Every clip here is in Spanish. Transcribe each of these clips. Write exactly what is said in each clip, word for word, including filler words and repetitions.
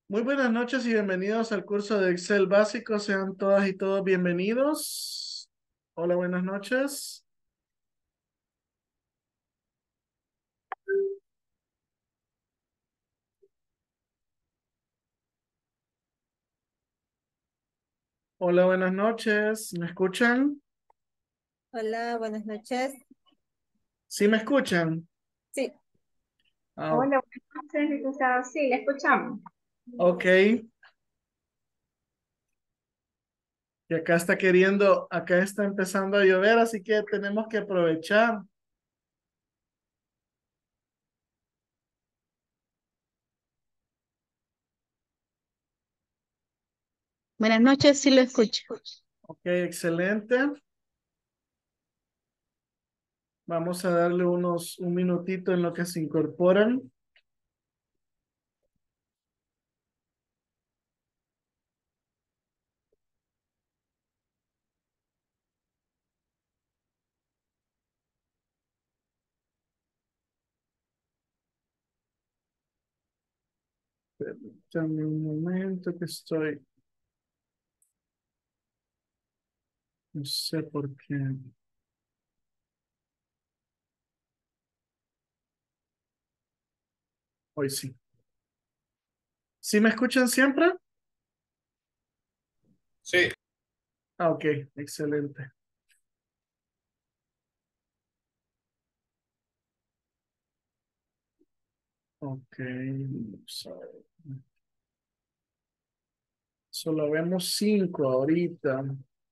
Muy buenas noches y bienvenidos al curso de Excel básico. Sean todas y todos bienvenidos. Hola, buenas noches. Hola, buenas noches. ¿Me escuchan? Hola, buenas noches. ¿Sí me escuchan? Sí, Ah, Hola, buenas noches, licenciado. Sí, le escuchamos. ok. Y acá está queriendo, acá está empezando a llover, así que tenemos que aprovechar. Buenas noches, sí lo escucho. Ok, excelente. Vamos a darle unos, un minutito en lo que se incorporan. Permítanme un momento que estoy, no sé por qué. Hoy sí. ¿Sí me escuchan siempre? Sí. Ah, ok, excelente. Ok, vamos a ver. Solo vemos cinco ahorita.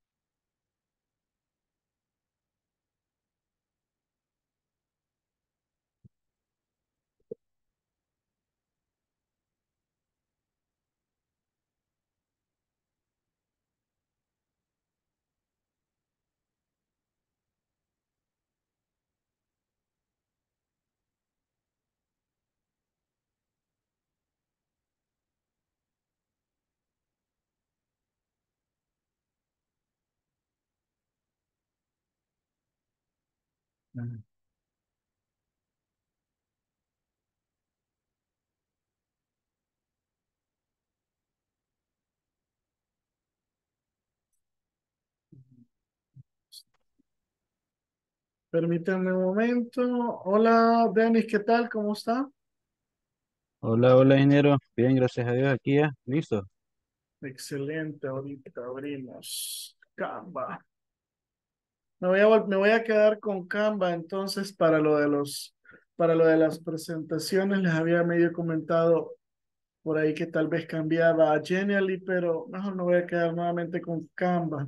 Permítanme un momento. Hola, Denis, ¿qué tal? ¿Cómo está? Hola, hola, ingeniero. Bien, gracias a Dios, aquí ya, listo. Excelente, ahorita abrimos Canva. Me voy a, vol- me voy a quedar con Canva entonces para lo de los, para lo de las presentaciones. Les había medio comentado por ahí que tal vez cambiaba a Genially, pero mejor me voy a quedar nuevamente con Canva,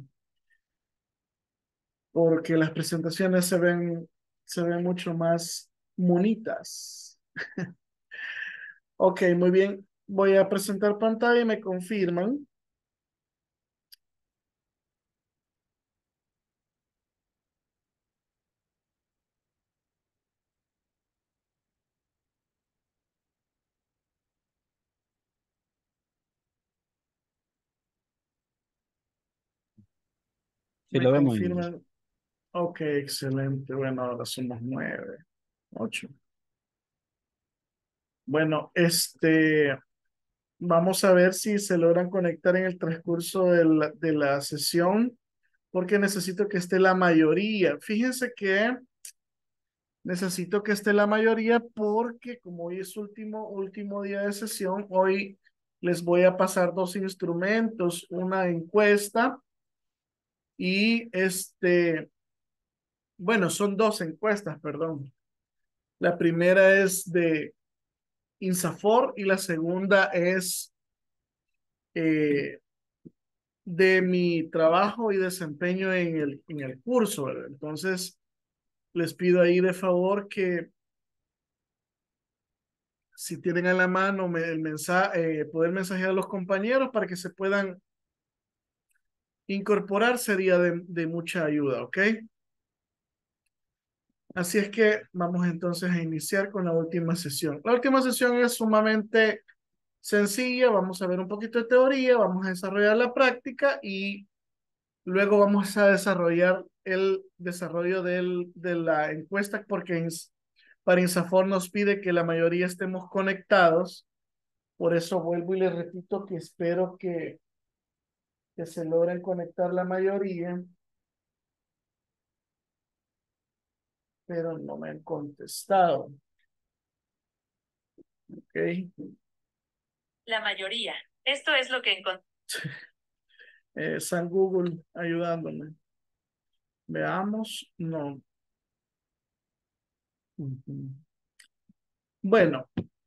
porque las presentaciones se ven, se ven mucho más bonitas. Ok, muy bien. Voy a presentar pantalla y me confirman. Sí, Me lo vemos, ingeniero. confirman. Ok, excelente. Bueno, ahora somos nueve, ocho. Bueno, este, vamos a ver si se logran conectar en el transcurso de la, de la sesión, porque necesito que esté la mayoría. Fíjense que necesito que esté la mayoría porque como hoy es último, último día de sesión, hoy les voy a pasar dos instrumentos, una encuesta y este, bueno, son dos encuestas, perdón. La primera es de INSAFOR y la segunda es eh, de mi trabajo y desempeño en el, en el curso, ¿verdad? Entonces, les pido ahí de favor que si tienen a la mano me- el mensaje, eh, poder mensajear a los compañeros para que se puedan incorporar sería de, de mucha ayuda, ¿ok? Así es que vamos entonces a iniciar con la última sesión. La última sesión es sumamente sencilla, vamos a ver un poquito de teoría, vamos a desarrollar la práctica y luego vamos a desarrollar el desarrollo del, de la encuesta porque ins- para INSAFOR nos pide que la mayoría estemos conectados Por eso vuelvo y les repito que espero que, que se logren conectar la mayoría, pero no me han contestado. Ok. La mayoría. Esto es lo que encontré. Eh, San Google ayudándome. Veamos. No. Ujú. Bueno,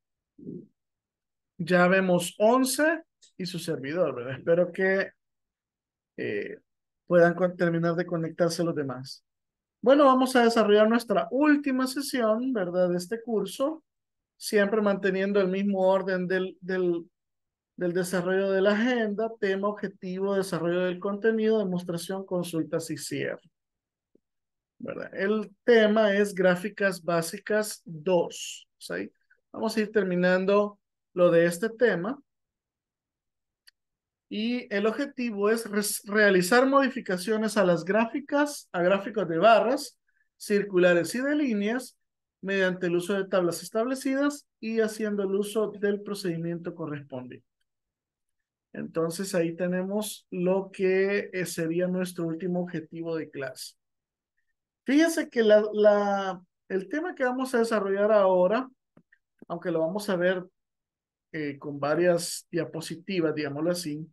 ya vemos once y su servidor, ¿verdad? Espero que eh, puedan con- terminar de conectarse los demás. Bueno, vamos a desarrollar nuestra última sesión, ¿verdad? De este curso, siempre manteniendo el mismo orden del, del, del desarrollo de la agenda, tema, objetivo, desarrollo del contenido, demostración, consultas y cierre, ¿verdad? El tema es gráficas básicas dos. ¿Sí? Vamos a ir terminando lo de este tema. Y el objetivo es realizar modificaciones a las gráficas, a gráficos de barras, circulares y de líneas, mediante el uso de tablas establecidas y haciendo el uso del procedimiento correspondiente. Entonces ahí tenemos lo que eh, sería nuestro último objetivo de clase. Fíjense que la, la, el tema que vamos a desarrollar ahora, aunque lo vamos a ver eh, con varias diapositivas, digámoslo así,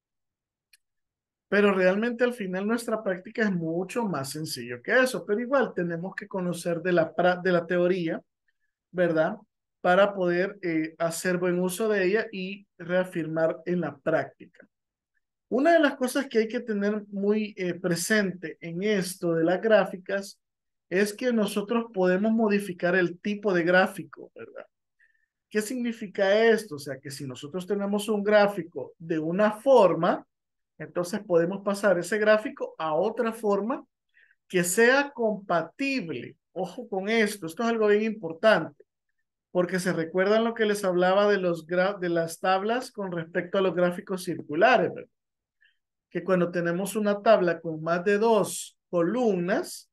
pero realmente al final nuestra práctica es mucho más sencillo que eso, pero igual tenemos que conocer de la, de la teoría, ¿verdad? Para poder eh, hacer buen uso de ella y reafirmar en la práctica. Una de las cosas que hay que tener muy eh, presente en esto de las gráficas es que nosotros podemos modificar el tipo de gráfico, ¿verdad? ¿Qué significa esto? O sea, que si nosotros tenemos un gráfico de una forma, entonces podemos pasar ese gráfico a otra forma que sea compatible. Ojo con esto, esto es algo bien importante, porque se recuerdan lo que les hablaba de, los de las tablas con respecto a los gráficos circulares, ¿verdad? Que cuando tenemos una tabla con más de dos columnas,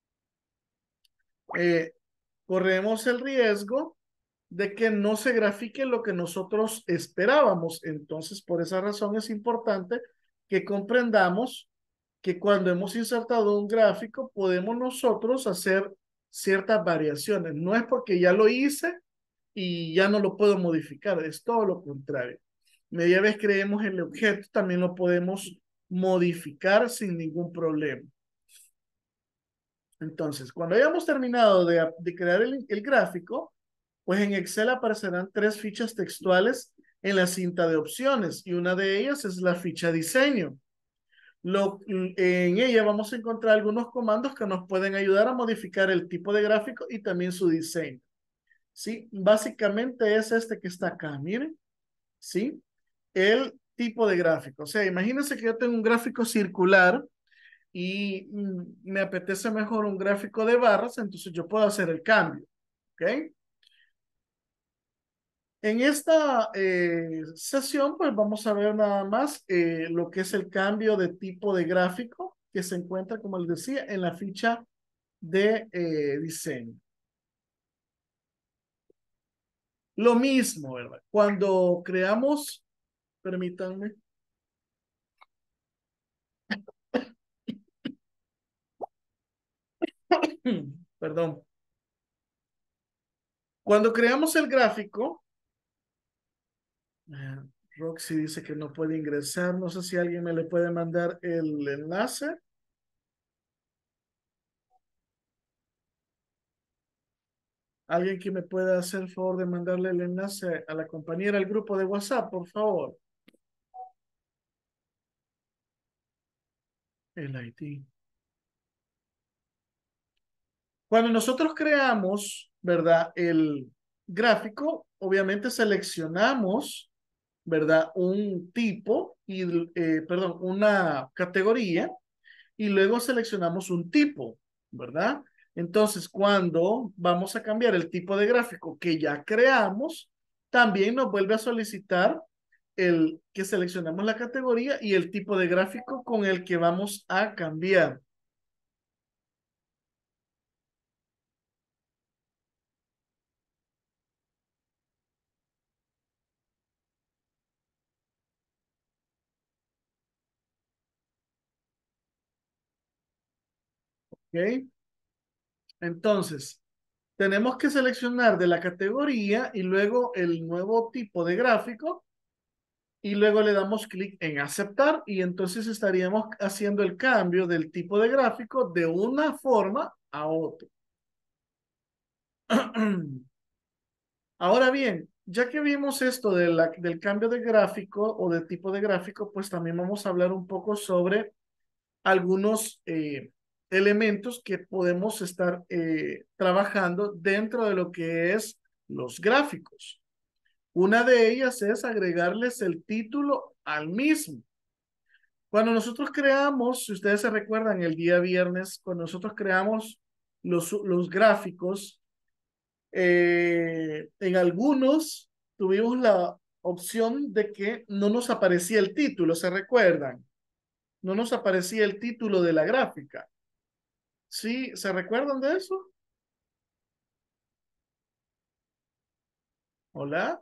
eh, corremos el riesgo de que no se grafique lo que nosotros esperábamos. Entonces, por esa razón es importante que comprendamos que cuando hemos insertado un gráfico, podemos nosotros hacer ciertas variaciones. No es porque ya lo hice y ya no lo puedo modificar, es todo lo contrario. Media vez creemos el objeto, también lo podemos modificar sin ningún problema. Entonces, cuando hayamos terminado de, de crear el, el gráfico, pues en Excel aparecerán tres fichas textuales en la cinta de opciones y una de ellas es la ficha diseño. Lo, en ella vamos a encontrar algunos comandos que nos pueden ayudar a modificar el tipo de gráfico y también su diseño. ¿Sí? Básicamente es este que está acá, miren. ¿Sí? El tipo de gráfico. O sea, imagínense que yo tengo un gráfico circular y mm, me apetece mejor un gráfico de barras, entonces yo puedo hacer el cambio. ¿Ok? En esta eh, sesión, pues vamos a ver nada más eh, lo que es el cambio de tipo de gráfico que se encuentra, como les decía, en la ficha de eh, diseño. Lo mismo, ¿verdad? Cuando creamos, permítanme, perdón, cuando creamos el gráfico, eh, Roxy dice que no puede ingresar, no sé si alguien me le puede mandar el enlace. Alguien que me pueda hacer el favor de mandarle el enlace a la compañera al grupo de WhatsApp, por favor. El I D. Cuando nosotros creamos, ¿verdad? El gráfico, obviamente seleccionamos, ¿verdad? Un tipo y, eh, perdón, una categoría y luego seleccionamos un tipo, ¿verdad? Entonces, cuando vamos a cambiar el tipo de gráfico que ya creamos, también nos vuelve a solicitar el que seleccionemos la categoría y el tipo de gráfico con el que vamos a cambiar. ¿Ok? Entonces, tenemos que seleccionar de la categoría y luego el nuevo tipo de gráfico y luego le damos clic en aceptar y entonces estaríamos haciendo el cambio del tipo de gráfico de una forma a otra. Ahora bien, ya que vimos esto de la, del cambio de gráfico o de tipo de gráfico, pues también vamos a hablar un poco sobre algunos eh, elementos que podemos estar eh, trabajando dentro de lo que es los gráficos. Una de ellas es agregarles el título al mismo. Cuando nosotros creamos, si ustedes se recuerdan, el día viernes, cuando nosotros creamos los, los gráficos, eh, en algunos tuvimos la opción de que no nos aparecía el título, ¿se recuerdan? No nos aparecía el título de la gráfica. ¿Sí? ¿Se recuerdan de eso? ¿Hola?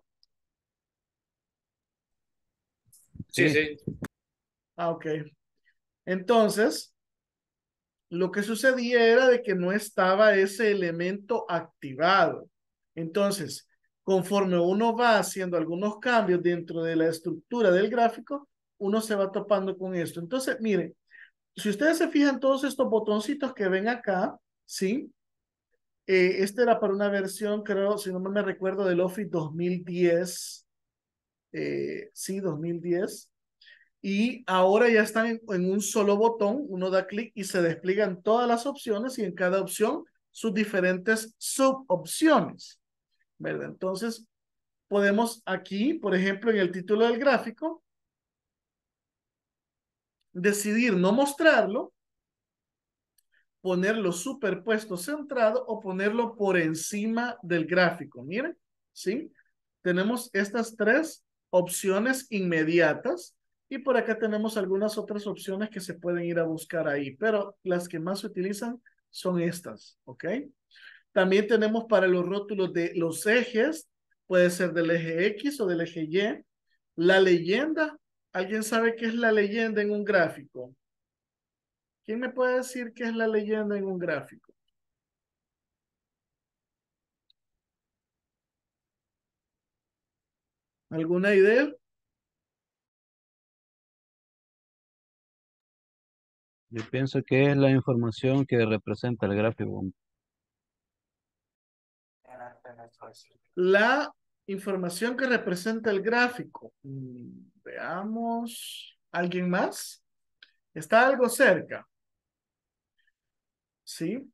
Sí, sí. Ah, ok. Entonces, lo que sucedía era de que no estaba ese elemento activado. Entonces, conforme uno va haciendo algunos cambios dentro de la estructura del gráfico, uno se va topando con esto. Entonces, miren, si ustedes se fijan todos estos botoncitos que ven acá, ¿sí? Eh, este era para una versión, creo, si no me recuerdo, del Office dos mil diez. Eh, sí, dos mil diez. Y ahora ya están en, en un solo botón, uno da clic y se despliegan todas las opciones y en cada opción sus diferentes subopciones, ¿verdad? Entonces, podemos aquí, por ejemplo, en el título del gráfico, decidir no mostrarlo, ponerlo superpuesto centrado o ponerlo por encima del gráfico. Miren, ¿sí? Tenemos estas tres opciones inmediatas y por acá tenemos algunas otras opciones que se pueden ir a buscar ahí, pero las que más se utilizan son estas, ¿ok? También tenemos para los rótulos de los ejes, puede ser del eje X o del eje Y. La leyenda, ¿alguien sabe qué es la leyenda en un gráfico? ¿Quién me puede decir qué es la leyenda en un gráfico? ¿Alguna idea? yo pienso que es la información que representa el gráfico. La información que representa el gráfico. Mm, Veamos. ¿Alguien más? ¿Está algo cerca? ¿Sí?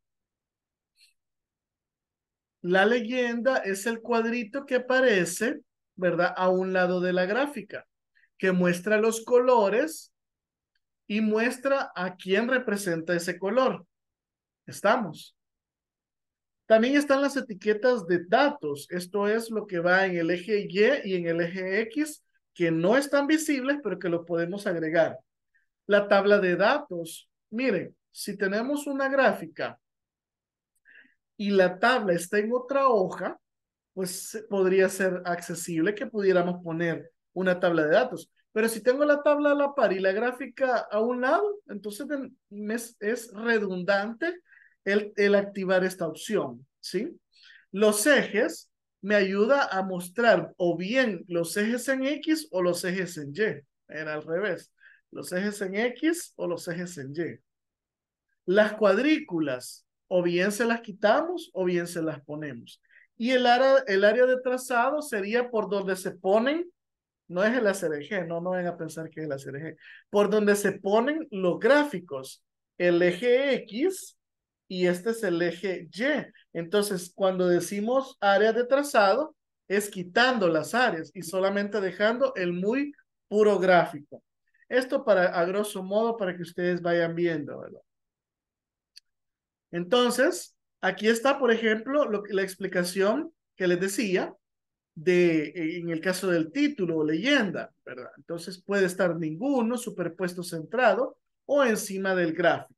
La leyenda es el cuadrito que aparece, ¿verdad? A un lado de la gráfica, que muestra los colores y muestra a quién representa ese color. ¿Estamos? También están las etiquetas de datos. Esto es lo que va en el eje Y y en el eje X, que no están visibles, pero que lo podemos agregar. La tabla de datos. Miren, si tenemos una gráfica y la tabla está en otra hoja, pues podría ser accesible que pudiéramos poner una tabla de datos. Pero si tengo la tabla a la par y la gráfica a un lado, entonces es, es redundante el, el activar esta opción, ¿sí? Los ejes me ayuda a mostrar o bien los ejes en X o los ejes en Y. Era al revés. Los ejes en X o los ejes en Y. Las cuadrículas, o bien se las quitamos o bien se las ponemos. Y el área, el área de trazado sería por donde se ponen, no es el A C R G, no, no van a pensar que es el A C R G, por donde se ponen los gráficos, el eje X y este es el eje Y. Entonces, cuando decimos área de trazado, es quitando las áreas y solamente dejando el muy puro gráfico. Esto para, a grosso modo, para que ustedes vayan viendo, ¿verdad? Entonces, aquí está, por ejemplo, lo que, la explicación que les decía de, en el caso del título o leyenda, ¿verdad? Entonces puede estar ninguno, superpuesto centrado o encima del gráfico.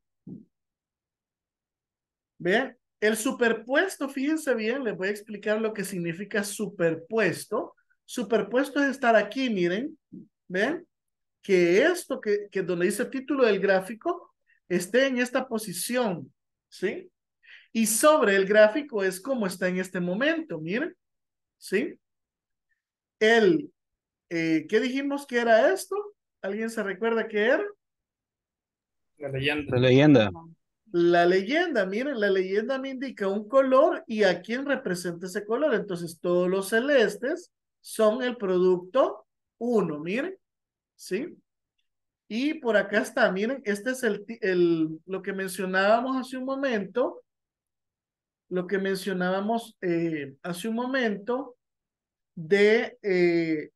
¿Vean? El superpuesto, fíjense bien, les voy a explicar lo que significa superpuesto. Superpuesto es estar aquí, miren, ¿ven? Que esto, que, que donde dice título del gráfico, esté en esta posición, ¿sí? Y sobre el gráfico es como está en este momento, miren, ¿sí? El, eh, ¿qué dijimos que era esto? ¿Alguien se recuerda qué era? La leyenda. La leyenda. La leyenda, miren, la leyenda me indica un color y a quién representa ese color. Entonces, todos los celestes son el producto uno, miren, ¿sí? Y por acá está, miren, este es el, el, lo que mencionábamos hace un momento, lo que mencionábamos eh, hace un momento de, eh,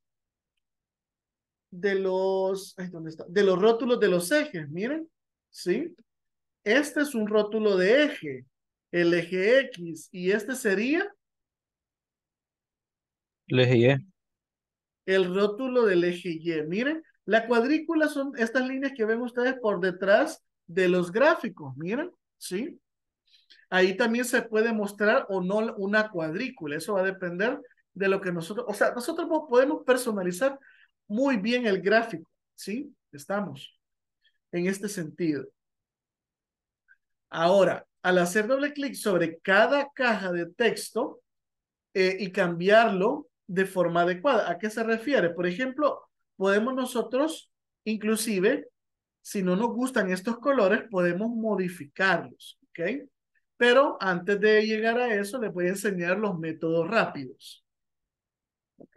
de los, ay, ¿dónde está? De los rótulos de los ejes, miren, ¿sí? Este es un rótulo de eje, el eje X, y este sería El eje Y. el rótulo del eje Y. Miren, la cuadrícula son estas líneas que ven ustedes por detrás de los gráficos, miren, ¿sí? Ahí también se puede mostrar o no una cuadrícula, eso va a depender de lo que nosotros, o sea, nosotros podemos personalizar muy bien el gráfico, ¿sí? Estamos en este sentido. Ahora, al hacer doble clic sobre cada caja de texto eh, y cambiarlo de forma adecuada, ¿a qué se refiere? Por ejemplo, podemos nosotros, inclusive, si no nos gustan estos colores, podemos modificarlos, ¿ok? Pero antes de llegar a eso, les voy a enseñar los métodos rápidos, ¿ok?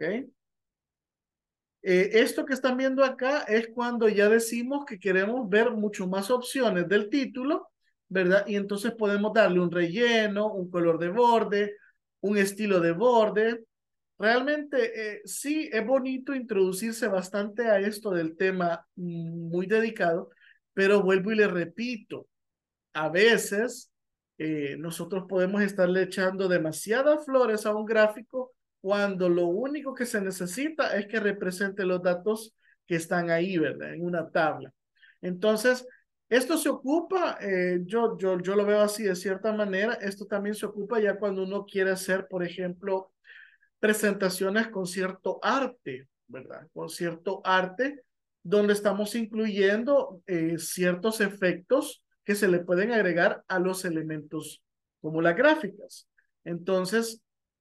Eh, esto que están viendo acá es cuando ya decimos que queremos ver mucho más opciones del título, ¿verdad? Y entonces podemos darle un relleno, un color de borde, un estilo de borde. Realmente eh, sí es bonito introducirse bastante a esto del tema mm, muy dedicado, pero vuelvo y le repito, a veces eh, nosotros podemos estarle echando demasiadas flores a un gráfico cuando lo único que se necesita es que represente los datos que están ahí, ¿verdad? En una tabla. Entonces, esto se ocupa, eh, yo, yo, yo lo veo así de cierta manera, esto también se ocupa ya cuando uno quiere hacer, por ejemplo, presentaciones con cierto arte, ¿verdad? Con cierto arte, donde estamos incluyendo eh, ciertos efectos que se le pueden agregar a los elementos como las gráficas. Entonces,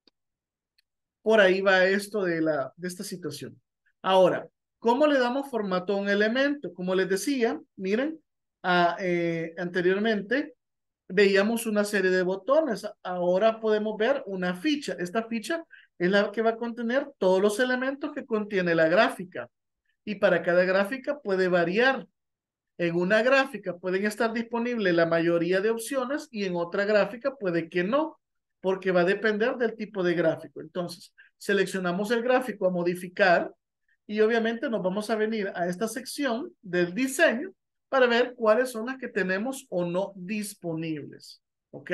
por ahí va esto de, la, de esta situación. Ahora, ¿cómo le damos formato a un elemento? Como les decía, miren, a, eh, anteriormente veíamos una serie de botones. Ahora podemos ver una ficha. Esta ficha es la que va a contener todos los elementos que contiene la gráfica. Y para cada gráfica puede variar. En una gráfica pueden estar disponibles la mayoría de opciones y en otra gráfica puede que no, porque va a depender del tipo de gráfico. Entonces, seleccionamos el gráfico a modificar y obviamente nos vamos a venir a esta sección del diseño para ver cuáles son las que tenemos o no disponibles. ¿Ok?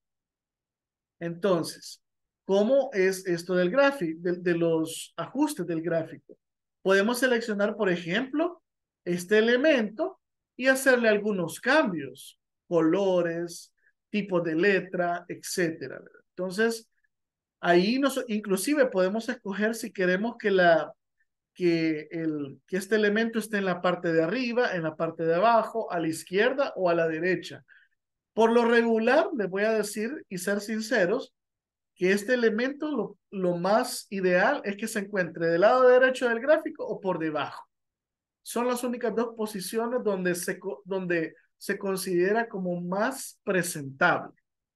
Entonces, ¿cómo es esto del gráfico, de, de los ajustes del gráfico? Podemos seleccionar, por ejemplo, este elemento y hacerle algunos cambios, colores, tipo de letra, etcétera. Entonces, ahí nos, inclusive podemos escoger si queremos que, la, que, el, que este elemento esté en la parte de arriba, en la parte de abajo, a la izquierda o a la derecha. Por lo regular, les voy a decir y ser sinceros, que este elemento lo, lo más ideal es que se encuentre del lado derecho del gráfico o por debajo. Son las únicas dos posiciones donde se, donde se considera como más presentable.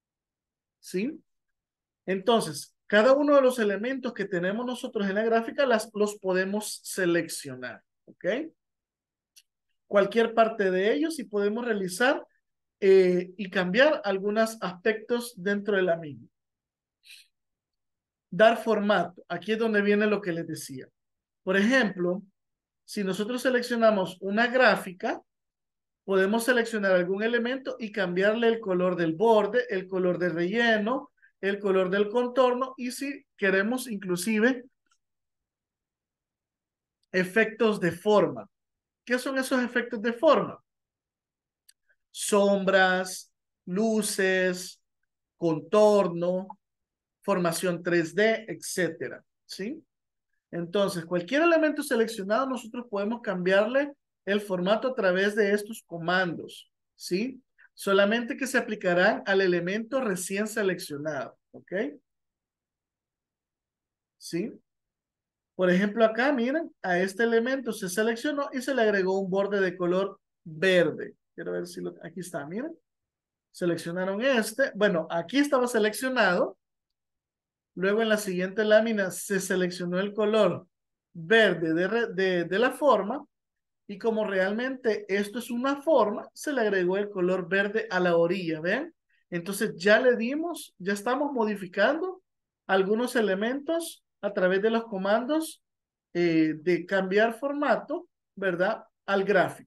¿Sí? Entonces, cada uno de los elementos que tenemos nosotros en la gráfica las, los podemos seleccionar. ¿Ok? Cualquier parte de ellos y podemos realizar eh, y cambiar algunos aspectos dentro de la misma. Dar formato. Aquí es donde viene lo que les decía. Por ejemplo, si nosotros seleccionamos una gráfica, podemos seleccionar algún elemento y cambiarle el color del borde, el color del relleno, el color del contorno y si queremos inclusive efectos de forma. ¿Qué son esos efectos de forma? Sombras, luces, contorno, formación tres D, etcétera. ¿Sí? Entonces, cualquier elemento seleccionado, nosotros podemos cambiarle el formato a través de estos comandos, ¿sí? Solamente que se aplicarán al elemento recién seleccionado, ¿ok? ¿Sí? Por ejemplo, acá, miren, a este elemento se seleccionó y se le agregó un borde de color verde. Quiero ver si lo... Aquí está, miren. Seleccionaron este. Bueno, aquí estaba seleccionado. Luego en la siguiente lámina se seleccionó el color verde de, re- de, de la forma. Y como realmente esto es una forma, se le agregó el color verde a la orilla, ¿ven? Entonces ya le dimos, ya estamos modificando algunos elementos a través de los comandos eh, de cambiar formato, ¿verdad? Al gráfico.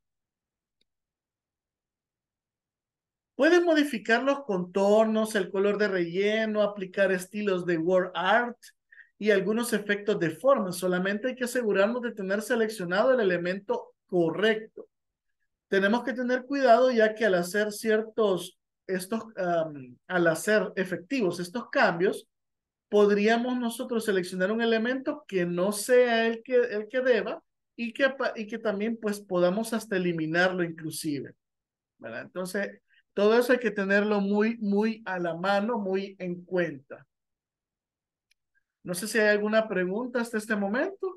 Puedes modificar los contornos, el color de relleno, aplicar estilos de word art y algunos efectos de forma. Solamente hay que asegurarnos de tener seleccionado el elemento correcto. Tenemos que tener cuidado ya que al hacer ciertos, estos, um, al hacer efectivos estos cambios, podríamos nosotros seleccionar un elemento que no sea el que, el que deba y que, y que también pues podamos hasta eliminarlo inclusive, ¿verdad? Entonces, todo eso hay que tenerlo muy, muy a la mano, muy en cuenta. No sé si hay alguna pregunta hasta este momento.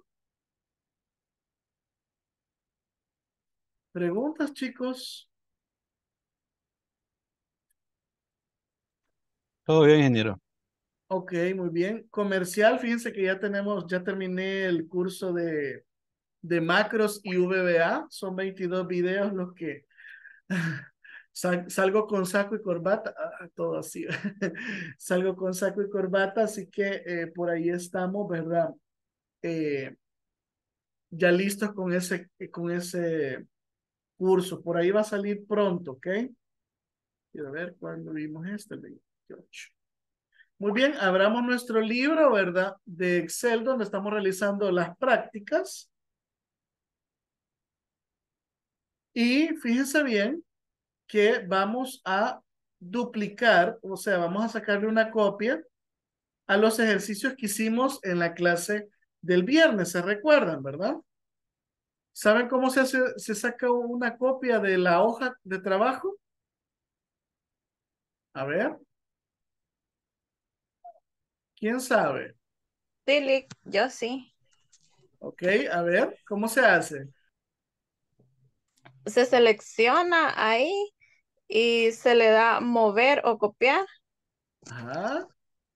¿Preguntas, chicos? Todo bien, ingeniero. Ok, muy bien. Comercial, fíjense que ya tenemos, ya terminé el curso de, de macros y V B A. Son veintidós videos los que sal- salgo con saco y corbata. Ah, todo así. Salgo con saco y corbata, así que eh, por ahí estamos, ¿verdad? Eh, ya listos con ese, con ese curso. Por ahí va a salir pronto, ¿ok? Quiero ver cuándo vimos este, el veintiocho. Muy bien, abramos nuestro libro, ¿verdad? De Excel, donde estamos realizando las prácticas. Y fíjense bien que vamos a duplicar, o sea, vamos a sacarle una copia a los ejercicios que hicimos en la clase del viernes, ¿se recuerdan, verdad? ¿Saben cómo se hace, se saca una copia de la hoja de trabajo? A ver, ¿quién sabe? Sí, Lick, yo sí. Ok, a ver, ¿cómo se hace? Se selecciona ahí y se le da mover o copiar. Ajá.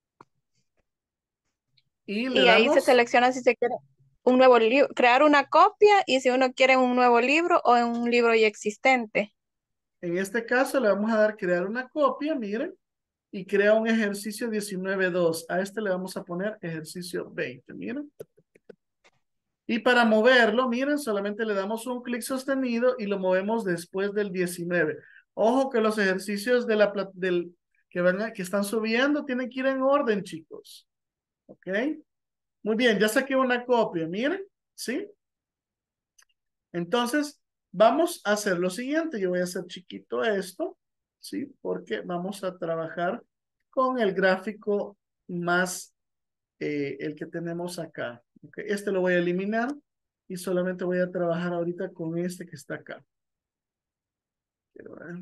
Y le Y ahí se damos, selecciona si se quiere un nuevo libro, crear una copia y si uno quiere un nuevo libro o en un libro ya existente. en este caso le vamos a dar crear una copia, miren, y crea un ejercicio diecinueve dos. A este le vamos a poner ejercicio veinte, miren. Y para moverlo, miren, solamente le damos un clic sostenido y lo movemos después del diecinueve. Ojo que los ejercicios de la, pla- del, que, van a- que están subiendo tienen que ir en orden, chicos. ¿Ok? Muy bien, ya saqué una copia, miren, ¿sí? Entonces, vamos a hacer lo siguiente. Yo voy a hacer chiquito esto, ¿sí? Porque vamos a trabajar con el gráfico más, eh, el que tenemos acá. ¿Ok? Este lo voy a eliminar y solamente voy a trabajar ahorita con este que está acá. Quiero ver.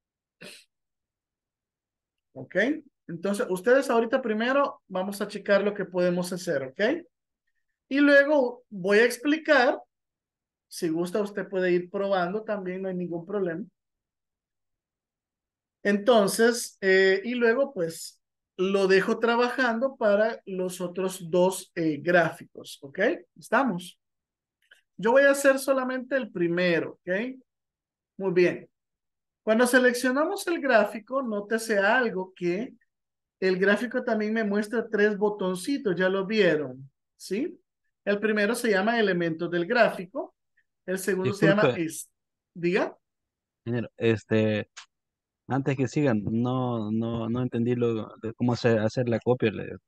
¿Ok? Entonces, ustedes ahorita primero vamos a checar lo que podemos hacer, ¿ok? Y luego voy a explicar. Si gusta, usted puede ir probando también, no hay ningún problema. Entonces, eh, y luego pues lo dejo trabajando para los otros dos eh, gráficos, ¿ok? ¿Estamos? Yo voy a hacer solamente el primero, ¿ok? Muy bien. Cuando seleccionamos el gráfico, nótese algo que el gráfico también me muestra tres botoncitos, ya lo vieron, ¿sí? El primero se llama elementos del gráfico, el segundo se llama, Disculpe, es, diga. ingeniero, este, antes que sigan, no, no, no entendí lo de cómo hacer, hacer la copia. le-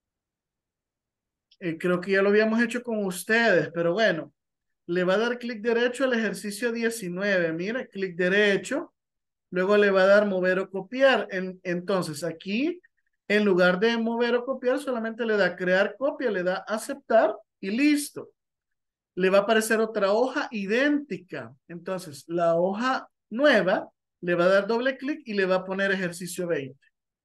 Eh, creo que ya lo habíamos hecho con ustedes, pero bueno, le va a dar clic derecho al ejercicio diecinueve. Mire, clic derecho, luego le va a dar mover o copiar. En- entonces aquí, en lugar de mover o copiar, solamente le da crear copia, le da aceptar y listo. Le va a aparecer otra hoja idéntica. Entonces, la hoja nueva Le va a dar doble clic y le va a poner ejercicio veinte.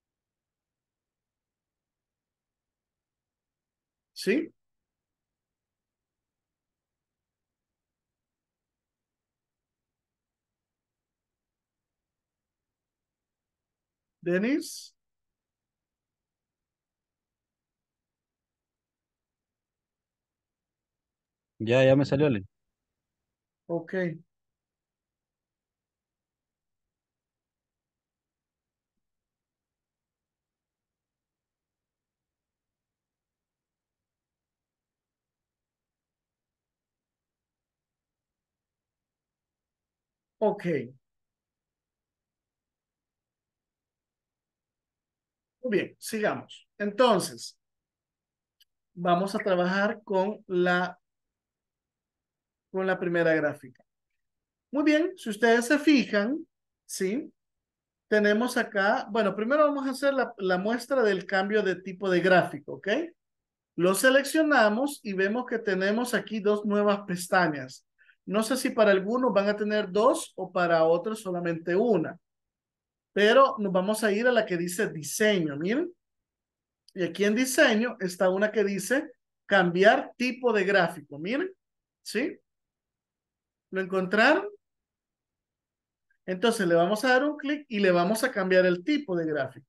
¿Sí? Denis. Ya, ya me salió, Len. Ok. Ok. Muy bien, sigamos. Entonces, vamos a trabajar con la, con la primera gráfica. Muy bien, si ustedes se fijan, ¿sí? Tenemos acá, bueno, primero vamos a hacer la, la muestra del cambio de tipo de gráfico, ¿ok? Lo seleccionamos y vemos que tenemos aquí dos nuevas pestañas. No sé si para algunos van a tener dos o para otros solamente una, pero nos vamos a ir a la que dice diseño, miren. Y aquí en diseño está una que dice cambiar tipo de gráfico, miren, ¿sí? ¿Lo encontraron? Entonces le vamos a dar un clic y le vamos a cambiar el tipo de gráfico.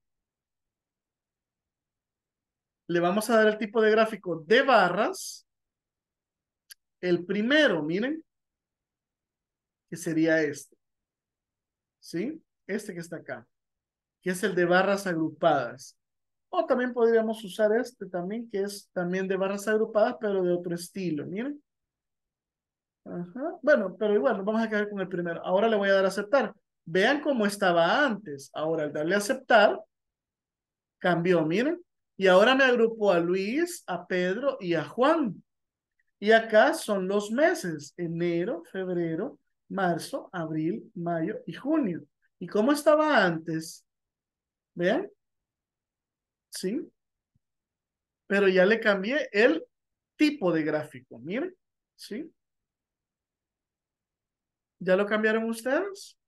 Le vamos a dar el tipo de gráfico de barras. El primero, miren, que sería este, ¿sí? Este que está acá, que es el de barras agrupadas. O también podríamos usar este también, que es también de barras agrupadas, pero de otro estilo, miren. Ajá. Bueno, pero igual, nos vamos a quedar con el primero. Ahora le voy a dar a aceptar. Vean cómo estaba antes. Ahora al darle a aceptar, cambió, miren. Y ahora me agrupó a Luis, a Pedro y a Juan. Y acá son los meses, enero, febrero, marzo, abril, mayo y junio. ¿Y cómo estaba antes? ¿Vean? Sí. Pero ya le cambié el tipo de gráfico, miren. ¿Sí? ¿Ya lo cambiaron ustedes?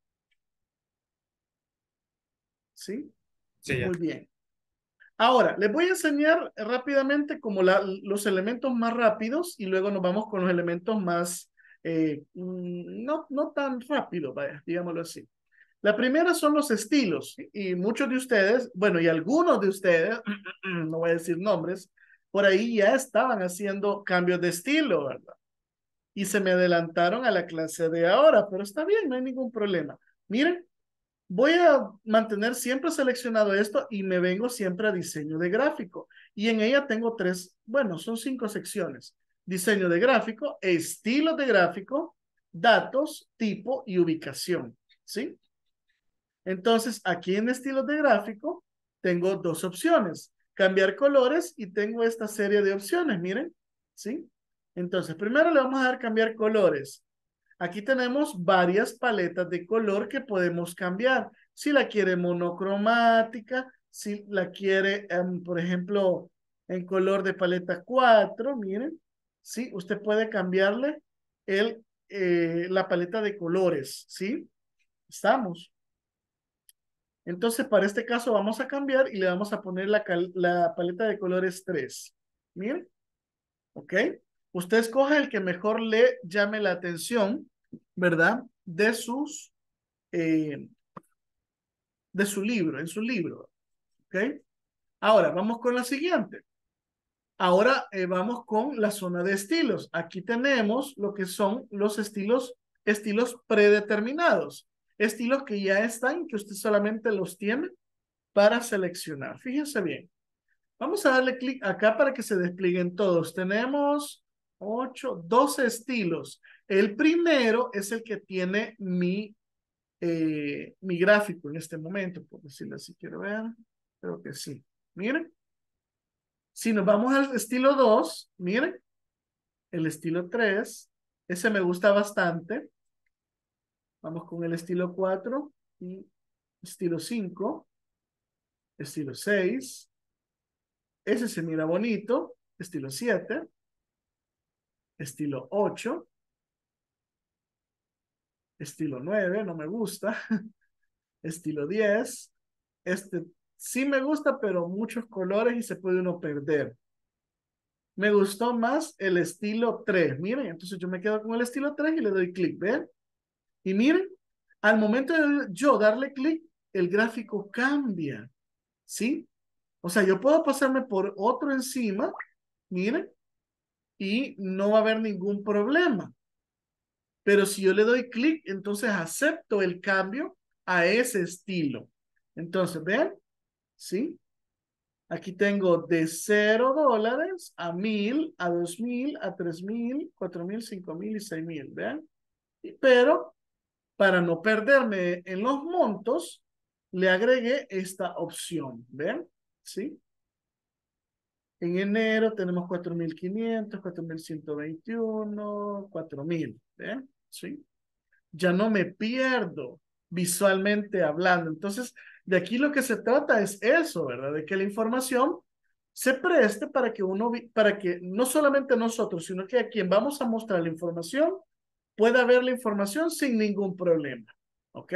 ¿Sí? Sí, ya. Muy bien. Ahora, les voy a enseñar rápidamente como la, los elementos más rápidos y luego nos vamos con los elementos más, eh, mm, no, no tan rápido, vaya, digámoslo así. La primera son los estilos y muchos de ustedes, bueno, y algunos de ustedes, no voy a decir nombres, por ahí ya estaban haciendo cambios de estilo, ¿verdad? Y se me adelantaron a la clase de ahora, pero está bien, no hay ningún problema. Miren, voy a mantener siempre seleccionado esto y me vengo siempre a diseño de gráfico. Y en ella tengo tres, bueno, son cinco secciones. Diseño de gráfico, estilo de gráfico, datos, tipo y ubicación. ¿Sí? Entonces, aquí en estilos de gráfico, tengo dos opciones. Cambiar colores y tengo esta serie de opciones, miren. ¿Sí? Entonces, primero le vamos a dar cambiar colores. Aquí tenemos varias paletas de color que podemos cambiar. Si la quiere monocromática, si la quiere, um, por ejemplo, en color de paleta cuatro, miren. Sí, usted puede cambiarle el, eh, la paleta de colores, ¿sí? Estamos. Entonces, para este caso vamos a cambiar y le vamos a poner la, la paleta de colores tres. Miren, ¿ok? Usted escoge el que mejor le llame la atención, ¿verdad? De sus, eh, de su libro, en su libro, ¿ok? Ahora, vamos con la siguiente. Ahora eh, vamos con la zona de estilos. Aquí tenemos lo que son los estilos, estilos predeterminados. Estilos que ya están, que usted solamente los tiene para seleccionar. Fíjense bien. Vamos a darle clic acá para que se desplieguen todos. Tenemos ocho, doce estilos. El primero es el que tiene mi, eh, mi gráfico en este momento, por decirlo así. Quiero ver. Creo que sí. Miren. Si nos vamos al estilo dos, miren. El estilo tres. Ese me gusta bastante. Vamos con el estilo cuatro y estilo cinco. Estilo seis. Ese se mira bonito. Estilo siete. Estilo ocho. Estilo nueve, no me gusta. estilo diez. Este sí me gusta, pero muchos colores y se puede uno perder. Me gustó más el estilo tres. Miren, entonces yo me quedo con el estilo tres y le doy clic, ¿ven? Y miren, al momento de yo darle clic, el gráfico cambia, ¿sí? O sea, yo puedo pasarme por otro encima, miren, y no va a haber ningún problema. Pero si yo le doy clic, entonces acepto el cambio a ese estilo. Entonces, ¿ven? ¿Sí? Aquí tengo de cero dólares a mil, a dos mil, a tres mil, cuatro mil, cinco mil y seis mil, ¿vean? Pero para no perderme en los montos, le agregué esta opción, ¿ven? ¿Sí? En enero tenemos cuatro mil quinientos, cuatro mil ciento veintiuno, cuatro mil, ¿ven? ¿Sí? Ya no me pierdo visualmente hablando. Entonces, de aquí lo que se trata es eso, ¿verdad? De que la información se preste para que uno, para que no solamente nosotros, sino que a quien vamos a mostrar la información pueda ver la información sin ningún problema. ¿Ok?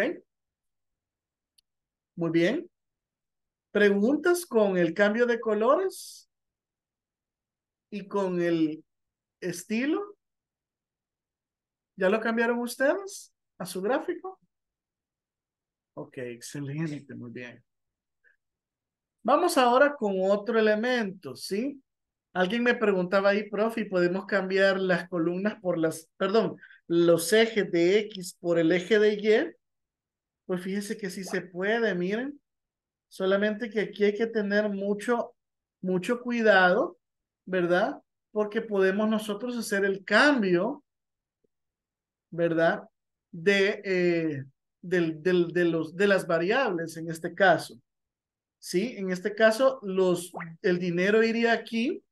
Muy bien. ¿Preguntas con el cambio de colores y con el estilo? ¿Ya lo cambiaron ustedes a su gráfico? Ok, excelente, muy bien. Vamos ahora con otro elemento, ¿sí? Alguien me preguntaba ahí, profe, ¿podemos cambiar las columnas por las, perdón, los ejes de X por el eje de Y? Pues fíjense que sí se puede, miren. Solamente que aquí hay que tener mucho, mucho cuidado, ¿verdad? Porque podemos nosotros hacer el cambio, ¿verdad? De, eh, del, del, de, los, de las variables en este caso. ¿Sí? En este caso, los, el dinero iría aquí.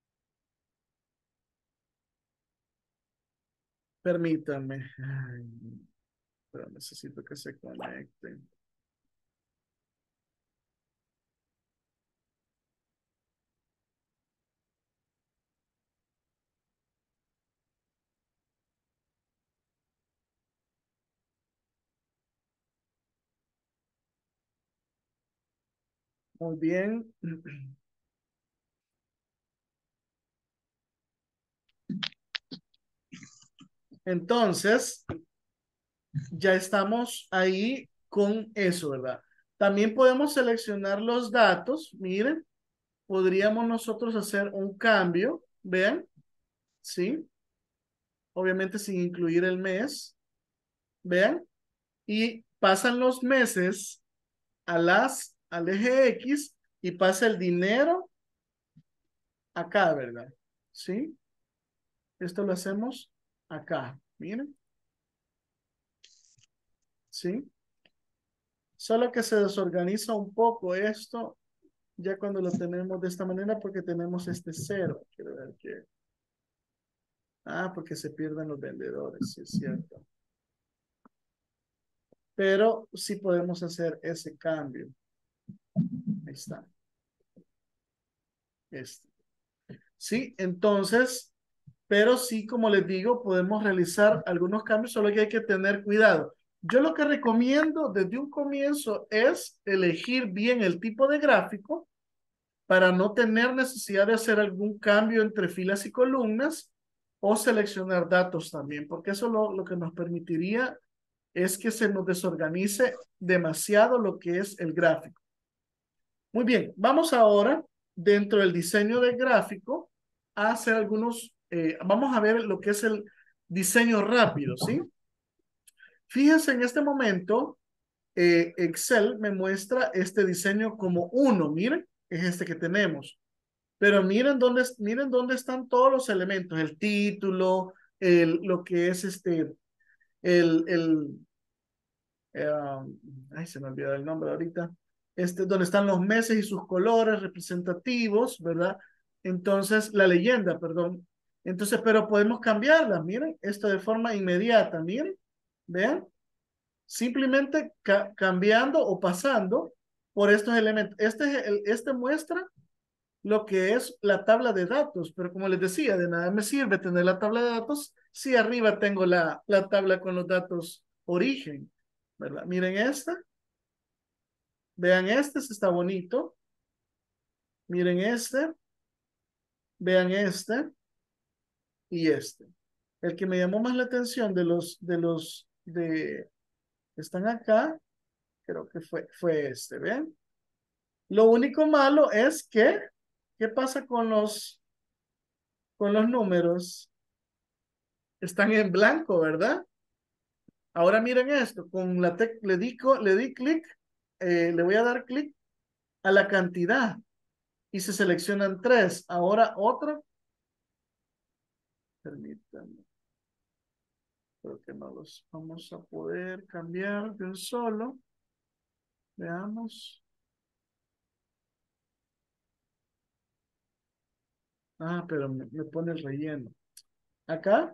Permítanme. Ay, pero necesito que se conecten. Muy bien. Entonces, ya estamos ahí con eso, ¿verdad? También podemos seleccionar los datos. Miren, podríamos nosotros hacer un cambio. Vean, ¿sí? Obviamente sin incluir el mes. Vean. Y pasan los meses a las, al eje X y pasa el dinero acá, ¿verdad? ¿Sí? Esto lo hacemos acá. Miren. ¿Sí? Solo que se desorganiza un poco esto ya cuando lo tenemos de esta manera porque tenemos este cero. Quiero ver que... Ah, porque se pierden los vendedores, sí es cierto. Pero sí podemos hacer ese cambio. Ahí está. Este. Sí, entonces, pero sí, como les digo, podemos realizar algunos cambios, solo que hay que tener cuidado. Yo lo que recomiendo desde un comienzo es elegir bien el tipo de gráfico para no tener necesidad de hacer algún cambio entre filas y columnas o seleccionar datos también, porque eso lo, lo que nos permitiría es que se nos desorganice demasiado lo que es el gráfico. Muy bien, vamos ahora dentro del diseño del gráfico a hacer algunos, eh, vamos a ver lo que es el diseño rápido, ¿sí? Fíjense en este momento, eh, Excel me muestra este diseño como uno, miren, es este que tenemos. Pero miren dónde, miren dónde están todos los elementos, el título, el, lo que es este, el, el eh, ay, se me olvidó el nombre ahorita, este, donde están los meses y sus colores representativos, ¿verdad? Entonces, la leyenda, perdón. Entonces, pero podemos cambiarla, miren, esto de forma inmediata, miren, vean, simplemente ca cambiando o pasando por estos elementos. Este, es el, este muestra lo que es la tabla de datos, pero como les decía, de nada me sirve tener la tabla de datos si arriba tengo la, la tabla con los datos origen, ¿verdad? Miren esta, Vean este, este está bonito. Miren este. Vean este. Y este. El que me llamó más la atención de los, de los, de, que están acá, creo que fue, fue este, ¿ven? Lo único malo es que, ¿qué pasa con los, con los números? Están en blanco, ¿verdad? Ahora miren esto, con la tec le di, co- le di clic, eh, le voy a dar clic a la cantidad y se seleccionan tres. Ahora otro, permítanme, creo que no los vamos a poder cambiar de un solo. Veamos. Ah, pero me, me pone el relleno. Acá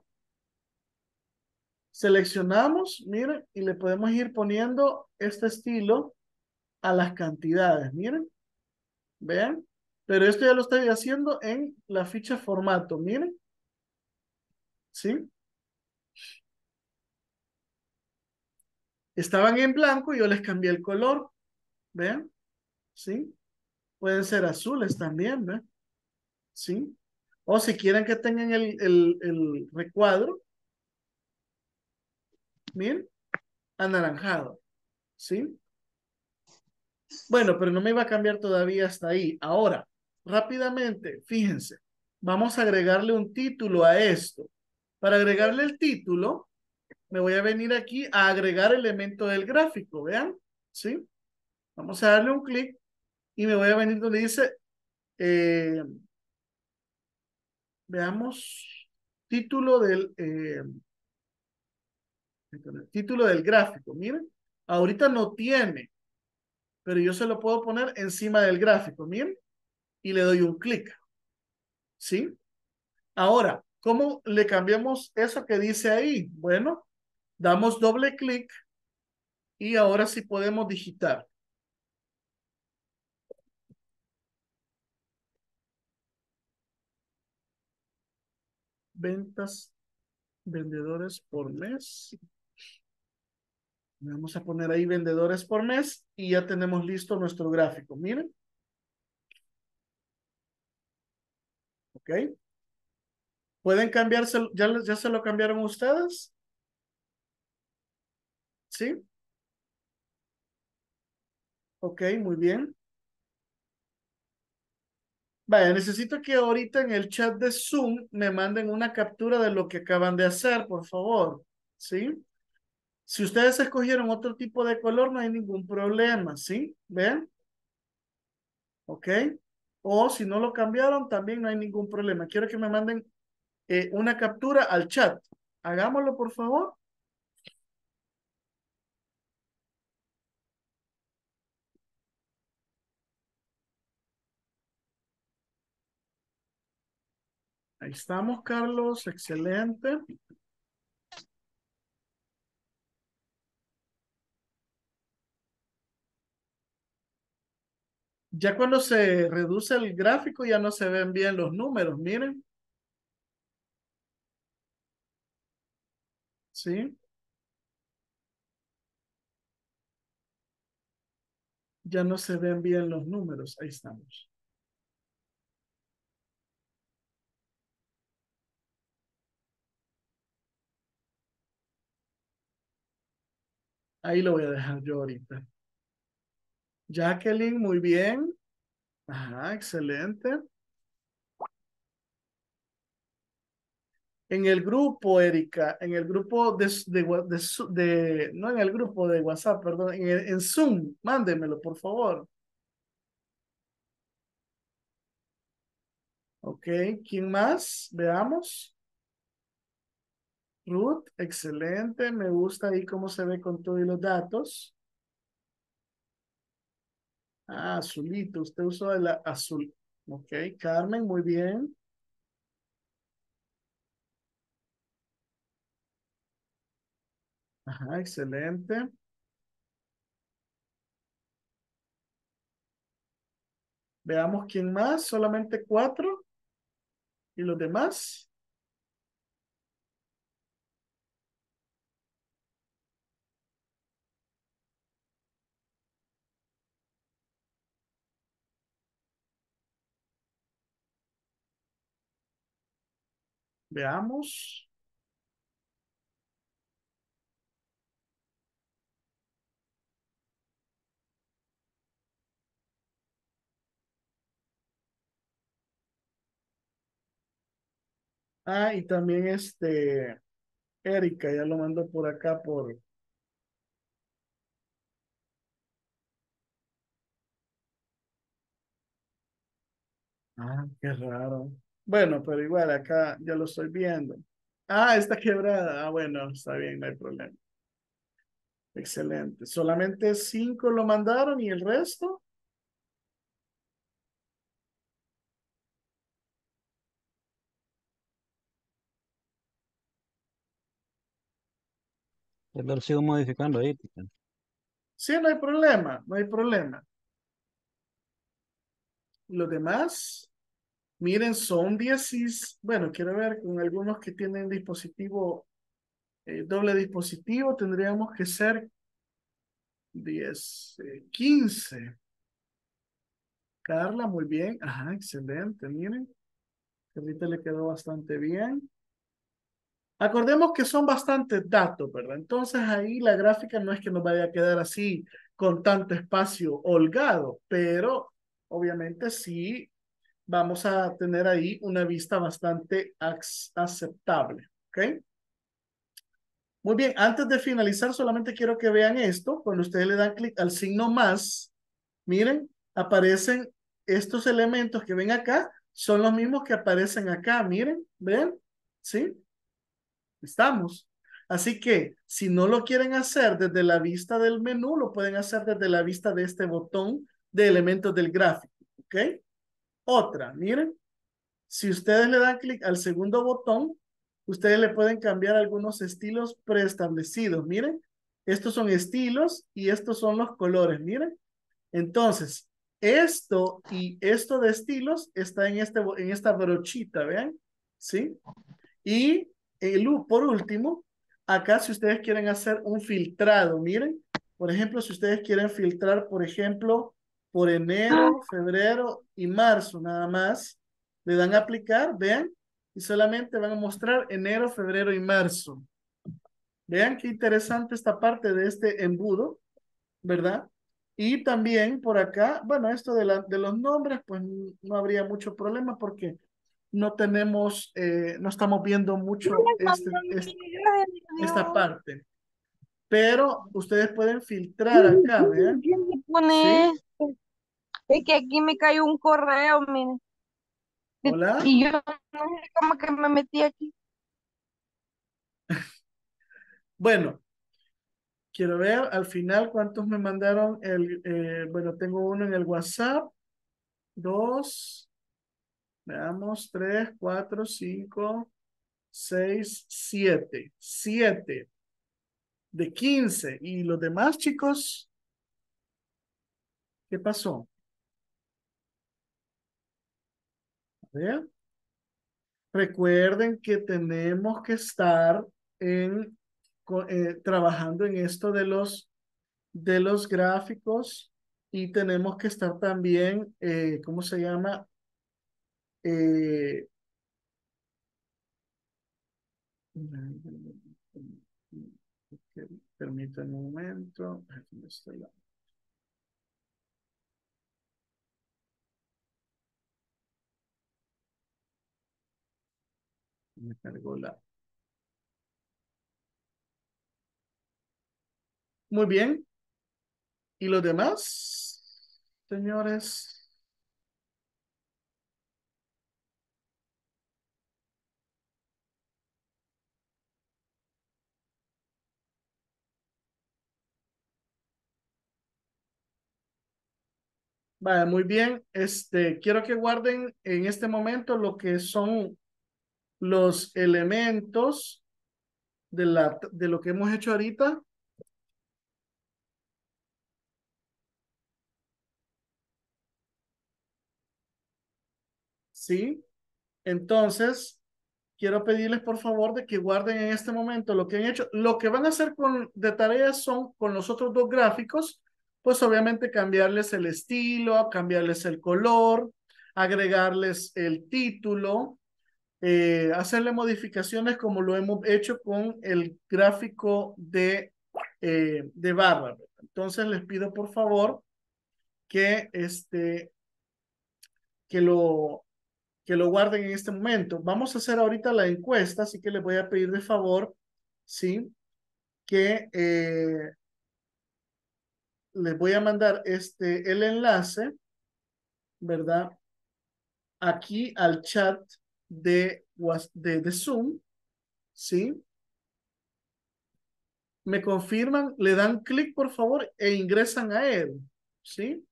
seleccionamos, miren, y le podemos ir poniendo este estilo a las cantidades, miren, vean. Pero esto ya lo estoy haciendo en la ficha formato, miren, ¿sí? Estaban en blanco y yo les cambié el color, vean, ¿sí? Pueden ser azules también, ¿ven? ¿Sí? O si quieren que tengan el, el, el recuadro, miren, anaranjado, ¿sí? Bueno, pero no me iba a cambiar todavía hasta ahí. Ahora, rápidamente, fíjense, vamos a agregarle un título a esto. Para agregarle el título, me voy a venir aquí a agregar elemento del gráfico, vean, ¿sí? Vamos a darle un clic y me voy a venir donde dice, eh, veamos, título del, eh, título del gráfico, miren, ahorita no tiene, pero yo se lo puedo poner encima del gráfico, miren, y le doy un clic, ¿sí? Ahora, ¿cómo le cambiamos eso que dice ahí? Bueno, damos doble clic y ahora sí podemos digitar. Ventas, vendedores por mes. Vamos a poner ahí vendedores por mes y ya tenemos listo nuestro gráfico. Miren. Ok. ¿Pueden cambiarse? ¿Ya, ya se lo cambiaron ustedes? ¿Sí? Ok, muy bien. Vaya, necesito que ahorita en el chat de Zoom me manden una captura de lo que acaban de hacer, por favor. ¿Sí? Si ustedes escogieron otro tipo de color, no hay ningún problema, ¿sí? ¿Ven? ¿Ok? O si no lo cambiaron, también no hay ningún problema. Quiero que me manden eh, una captura al chat. Hagámoslo, por favor. Ahí estamos, Carlos. Excelente. Ya cuando se reduce el gráfico, ya no se ven bien los números. Miren. ¿Sí? Ya no se ven bien los números. Ahí estamos. Ahí lo voy a dejar yo ahorita. Jacqueline, muy bien. Ajá, excelente. En el grupo, Erika, en el grupo de, de, de, de- no en el grupo de WhatsApp, perdón, en, el- en Zoom, mándemelo, por favor. Ok, ¿quién más? Veamos. Ruth, excelente, me gusta ahí cómo se ve con todos los datos. Ah, azulito, usted usó el azul. Ok, Carmen, muy bien. Ajá, excelente. Veamos quién más, solamente cuatro. ¿Y los demás? Veamos. Ah, y también este, Erika, ya lo mando por acá por... Ah, qué raro. Bueno, pero igual acá ya lo estoy viendo. Ah, está quebrada. Ah, bueno, está bien, no hay problema. Excelente. Solamente cinco lo mandaron y el resto. Yo lo sigo modificando ahí, teacher. Sí, no hay problema, no hay problema. Los demás, miren, son diez. Bueno, quiero ver con algunos que tienen dispositivo, eh, doble dispositivo, tendríamos que ser diez, eh, quince. Carla, muy bien. Ajá, excelente. Miren, ahorita le quedó bastante bien. Acordemos que son bastantes datos, ¿verdad? Entonces ahí la gráfica no es que nos vaya a quedar así con tanto espacio holgado, pero obviamente sí vamos a tener ahí una vista bastante aceptable, ¿ok? Muy bien, antes de finalizar solamente quiero que vean esto. Cuando ustedes le dan clic al signo más, miren, aparecen estos elementos que ven acá, son los mismos que aparecen acá, miren, ¿ven? ¿Sí? Estamos. Así que si no lo quieren hacer desde la vista del menú, lo pueden hacer desde la vista de este botón de elementos del gráfico, ¿ok? Otra, miren, si ustedes le dan clic al segundo botón, ustedes le pueden cambiar algunos estilos preestablecidos, miren, estos son estilos y estos son los colores, miren. Entonces, esto y esto de estilos está en, este, en esta brochita, ¿vean? ¿Sí? Y el, por último, acá si ustedes quieren hacer un filtrado, miren, por ejemplo, si ustedes quieren filtrar, por ejemplo, por enero, febrero y marzo nada más, le dan a aplicar, vean, y solamente van a mostrar enero, febrero y marzo. Vean qué interesante esta parte de este embudo, ¿verdad? Y también por acá, bueno, esto de, la, de los nombres, pues no habría mucho problema porque no tenemos, eh, no estamos viendo mucho este, este, esta parte. Pero ustedes pueden filtrar acá, ¿vean? ¿Quién le pone ¿Sí? esto? Es que aquí me cayó un correo, mire. Hola. Y yo no sé cómo que me metí aquí. Bueno, quiero ver al final cuántos me mandaron el, eh, bueno, tengo uno en el WhatsApp, dos, veamos, tres, cuatro, cinco, seis, siete, siete de quince. ¿Y los demás, chicos? ¿Qué pasó? A ver. Recuerden que tenemos que estar en, co- eh, trabajando en esto de los, de los gráficos y tenemos que estar también, eh, ¿cómo se llama? Eh, permítanme un momento. ¿Dónde está la- Me cargó la. Muy bien. ¿Y los demás, señores? Vale, muy bien. Este, quiero que guarden en este momento lo que son los elementos de, la, de lo que hemos hecho ahorita. ¿Sí? Entonces, quiero pedirles por favor de que guarden en este momento lo que han hecho. Lo que van a hacer con, de tareas son con los otros dos gráficos, pues obviamente cambiarles el estilo, cambiarles el color, agregarles el título, eh, hacerle modificaciones como lo hemos hecho con el gráfico de, eh, de barra. Entonces les pido por favor que, este, que, lo, que lo guarden en este momento. Vamos a hacer ahorita la encuesta, así que les voy a pedir de favor, ¿sí? Que eh, les voy a mandar este, el enlace, ¿verdad? Aquí al chat de, de, de Zoom, ¿sí? Me confirman, le dan clic por favor e ingresan a él, ¿sí?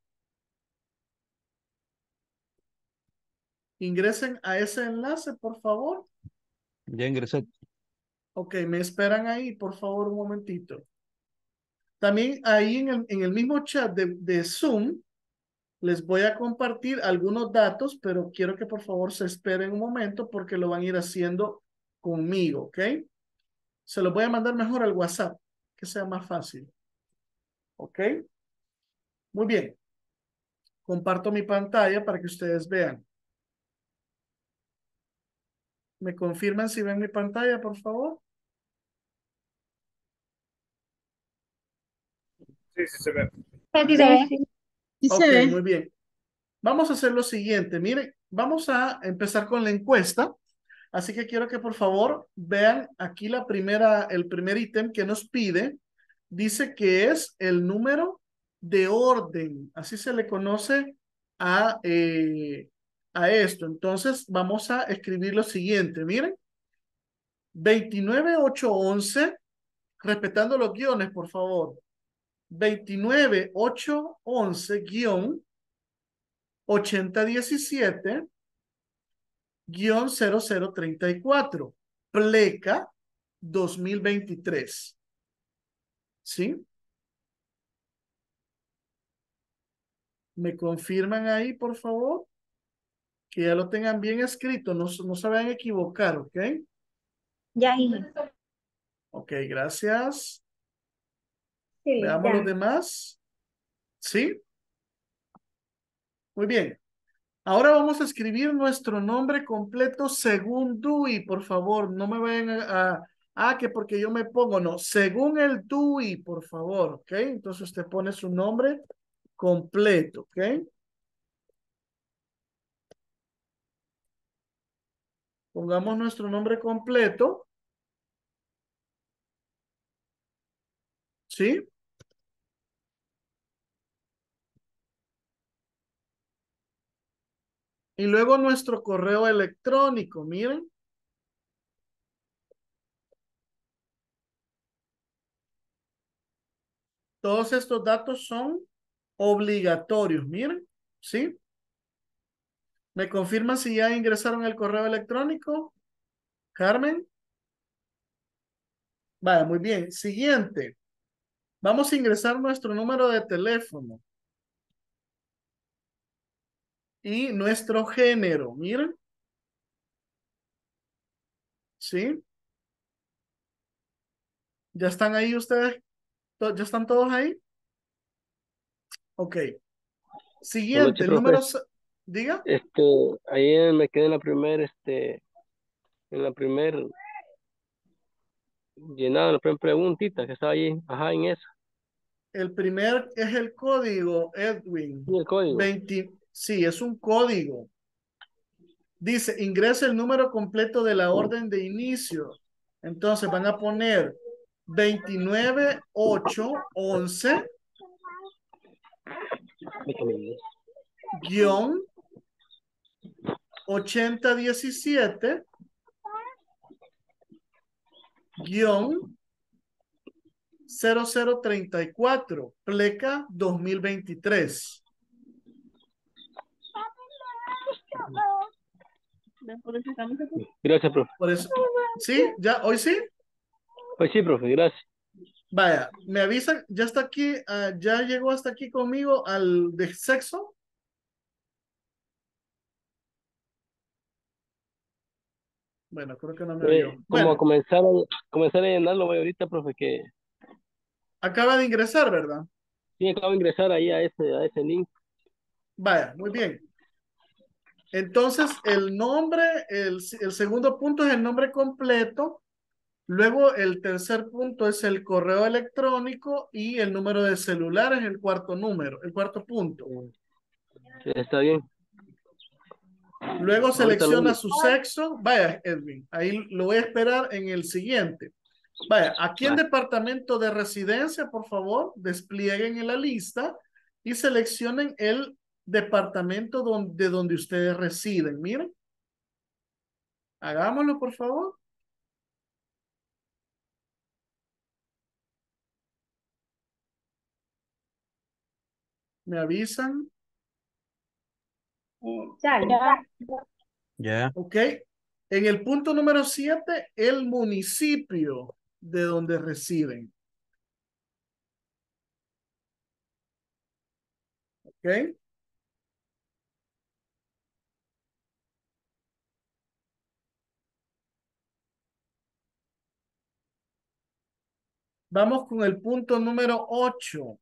Ingresen a ese enlace, por favor. Ya ingresé. Ok, me esperan ahí, por favor, un momentito. También ahí en el, en el mismo chat de, de Zoom, les voy a compartir algunos datos, pero quiero que por favor se esperen un momento porque lo van a ir haciendo conmigo, ¿ok? Se los voy a mandar mejor al WhatsApp, que sea más fácil. ¿Ok? Muy bien. Comparto mi pantalla para que ustedes vean. ¿Me confirman si ven mi pantalla, por favor? Sí, sí se ve. Sí, sí. Sí se Ok, ve. muy bien. Vamos a hacer lo siguiente. Miren, vamos a empezar con la encuesta. Así que quiero que por favor vean aquí la primera, el primer ítem que nos pide. Dice que es el número de orden. Así se le conoce a, eh, a esto. Entonces vamos a escribir lo siguiente. Miren, veintinueve ocho once, respetando los guiones, por favor. veintinueve ocho once guión ochenta diecisiete guión cero cero treinta y cuatro, pleca dos mil veintitrés. ¿Sí? ¿Me confirman ahí, por favor? Que ya lo tengan bien escrito, no, no se vayan a equivocar, ¿ok? Ya, hija. Ok, gracias. Sí, Veamos los ya. demás. ¿Sí? Muy bien. Ahora vamos a escribir nuestro nombre completo según Dewey, por favor. No me vayan a, a, ah, que porque yo me pongo, no. Según el Dewey, por favor, ¿ok? Entonces usted pone su nombre completo, ¿ok? Pongamos nuestro nombre completo. ¿Sí? Y luego nuestro correo electrónico, miren. Todos estos datos son obligatorios, miren. ¿Sí? ¿Me confirman si ya ingresaron el correo electrónico? Carmen. Vale, muy bien. Siguiente. Vamos a ingresar nuestro número de teléfono. Y nuestro género, miren. ¿Sí? ¿Ya están ahí ustedes? ¿To- ¿Ya están todos ahí? Ok. Buenas Siguiente, noches, el profe. número... se- Diga. Este, ahí me quedé en la primera, este, en la primera llenada, la primera preguntita que estaba ahí, ajá, en esa, El primer es el código, y Edwin. el código. veinte. Sí, es un código. Dice, ingresa el número completo de la orden de inicio. Entonces van a poner veintinueve ocho once guión ochenta diecisiete guión cero cero treinta y cuatro, pleca dos mil veintitrés. Gracias, profe. Por eso, ¿sí? ¿Ya? ¿Hoy sí? Pues sí, profe, gracias. Vaya, me avisa, ya está aquí, ah, ya llegó hasta aquí conmigo al de sexo. Bueno, creo que no me Eh, oyó. como a Bueno, comenzar a, comenzar a llenarlo voy ahorita, profe, que acaba de ingresar, ¿verdad? sí acabo de ingresar ahí a ese, a ese link. Vaya, muy bien. Entonces, el nombre, el, el segundo punto es el nombre completo. Luego, el tercer punto es el correo electrónico y el número de celular es el cuarto número, el cuarto punto. Sí, está bien. Luego Ahorita lo selecciona envío. su sexo. Vaya, Edwin, ahí lo voy a esperar en el siguiente. Vaya, aquí en Vale. departamento de residencia, por favor, desplieguen en la lista y seleccionen el departamento donde, de donde ustedes residen. Miren, hagámoslo, por favor. Me avisan. Eh, Charlie. Ya. Ok. En el punto número siete, el municipio de donde residen. Ok. Vamos con el punto número ocho.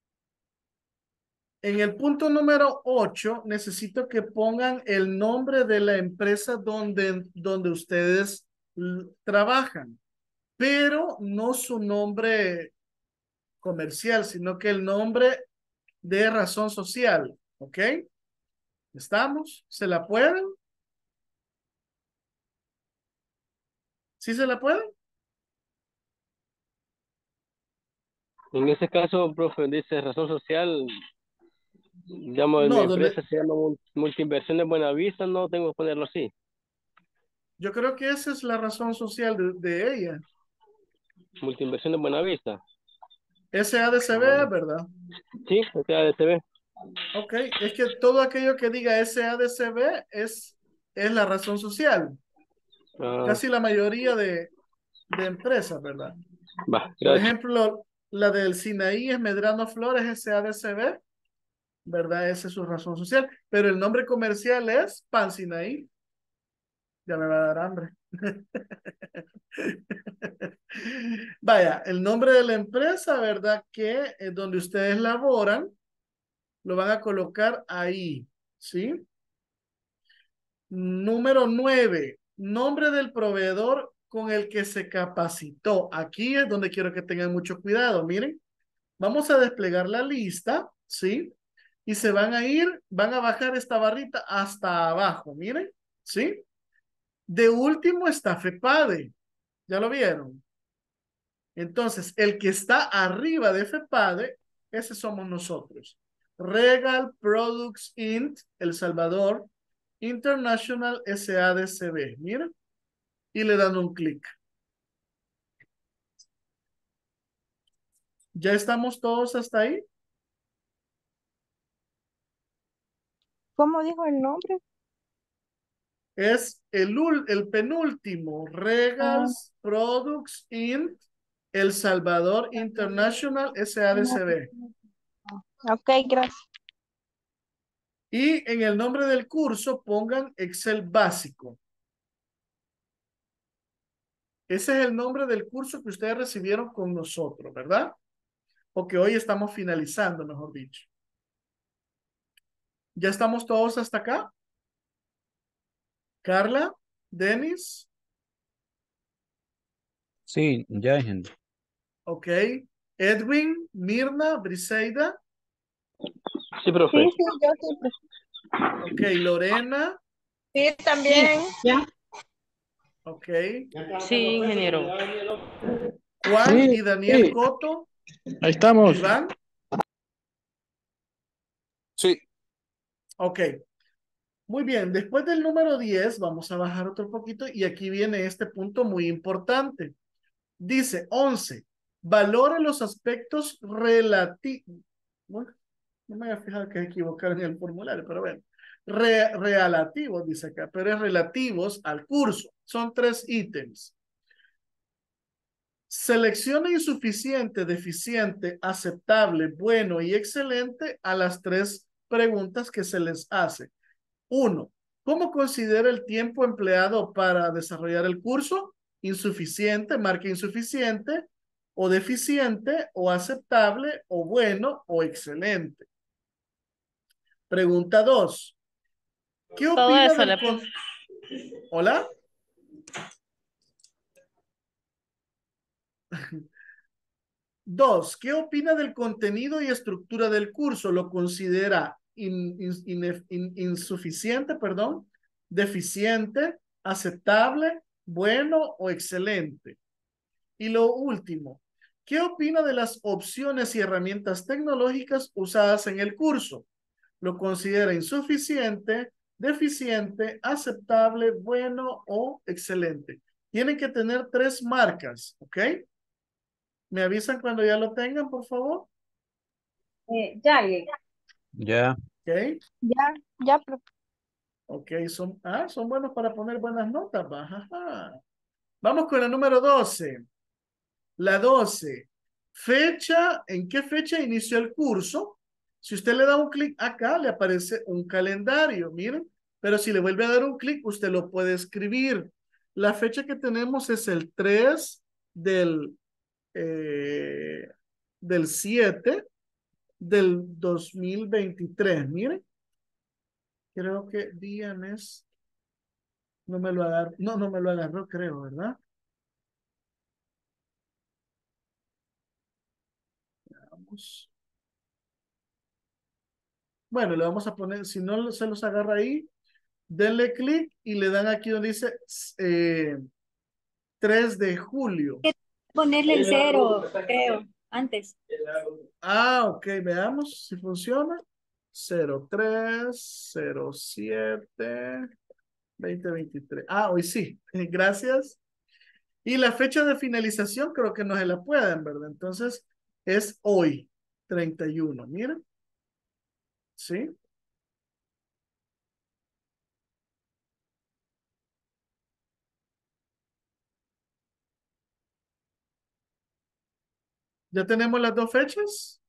En el punto número ocho, necesito que pongan el nombre de la empresa donde, donde ustedes l- trabajan, pero no su nombre comercial, sino que el nombre de razón social. ¿Ok? ¿Estamos? ¿Se la pueden? ¿Sí se la pueden? En ese caso, profe, dice razón social, digamos, mi No, donde, empresa se llama Mul- Multiinversiones Buenavista, no tengo que ponerlo así. yo creo que esa es la razón social de, de ella. Multiinversiones Buenavista. S A D C B, Ah, ¿verdad? sí, o sea, de T V. Ok, es que todo aquello que diga S A D C B es, es la razón social. Ah, Casi la mayoría de, de empresas, ¿verdad? va, Por gracias. ejemplo, la del Sinaí es Medrano Flores S A D C B, ¿verdad? Esa es su razón social. Pero el nombre comercial es Pan Sinaí. Ya me va a dar hambre. Vaya, el nombre de la empresa, ¿verdad? Que es donde ustedes laboran, lo van a colocar ahí, ¿sí? Número nueve, nombre del proveedor con el que se capacitó. Aquí es donde quiero que tengan mucho cuidado. Miren, vamos a desplegar la lista, ¿sí? Y se van a ir, van a bajar esta barrita hasta abajo, miren, ¿sí? De último está FEPADE, ¿ya lo vieron? Entonces, el que está arriba de FEPADE, ese somos nosotros. Regal Products Inc, El Salvador, International S A D C B, miren, y le dan un clic. ¿Ya estamos todos hasta ahí? ¿Cómo dijo el nombre? Es el, el penúltimo, Ah, Regals Products Inc, El Salvador International S A D C B. ok, gracias. Y en el nombre del curso pongan Excel básico. Ese es el nombre del curso que ustedes recibieron con nosotros, ¿verdad? O que hoy estamos finalizando, mejor dicho. ¿Ya estamos todos hasta acá? Carla, Denis, Sí, ya, gente. ok. Edwin, Mirna, Briseida, Sí, profe. Sí, sí, yo sí. ok. Lorena, Sí, también. Ya. ok. Sí, ingeniero. Juan Sí, y Daniel sí, Coto, ahí estamos. Iván, Sí. ok. Muy bien, después del número diez vamos a bajar otro poquito y aquí viene este punto muy importante. Dice once, valore los aspectos relativos. Bueno, no me había fijado que equivocaron en el formulario, pero bueno. Re relativos, dice acá, pero es relativos al curso. Son tres ítems. Seleccione insuficiente, deficiente, aceptable, bueno y excelente a las tres preguntas que se les hace. Uno, ¿cómo considera el tiempo empleado para desarrollar el curso? Insuficiente, marca insuficiente, o deficiente, o aceptable, o bueno, o excelente. Pregunta dos. ¿Qué Todo opina eso del le con... puse. ¿Hola? Dos, ¿qué opina del contenido y estructura del curso? ¿Lo considera in- in- in- in- insuficiente, perdón, deficiente, aceptable, bueno o excelente? Y lo último, ¿qué opina de las opciones y herramientas tecnológicas usadas en el curso? ¿Lo considera insuficiente, deficiente, aceptable, bueno o excelente? Tienen que tener tres marcas, ¿ok? ¿Me avisan cuando ya lo tengan, por favor? Eh, ya, eh, Ya. ¿Ok? Ya, ya, profe. Ok, son, ah, son buenos para poner buenas notas. Va, ajá. Vamos con la número doce. La doce. Fecha, ¿en qué fecha inició el curso? Si usted le da un clic acá, le aparece un calendario, miren. Pero si le vuelve a dar un clic, usted lo puede escribir. La fecha que tenemos es el tres del, eh, del siete del dos mil veintitrés. Miren, creo que día, mes, no me lo agarró, no, no me lo agarró, creo, ¿verdad? Vamos. Bueno, le vamos a poner, si no se los agarra ahí, denle clic y le dan aquí donde dice eh, tres de julio. ponerle el cero, creo, antes. Ah, ok, veamos si funciona. cero tres cero siete veinte veintitrés. Ah, hoy sí, gracias. Y la fecha de finalización creo que no se la pueden, ¿verdad? Entonces es hoy, treinta y uno. Miren, ¿sí? ¿Ya tenemos las dos fechas?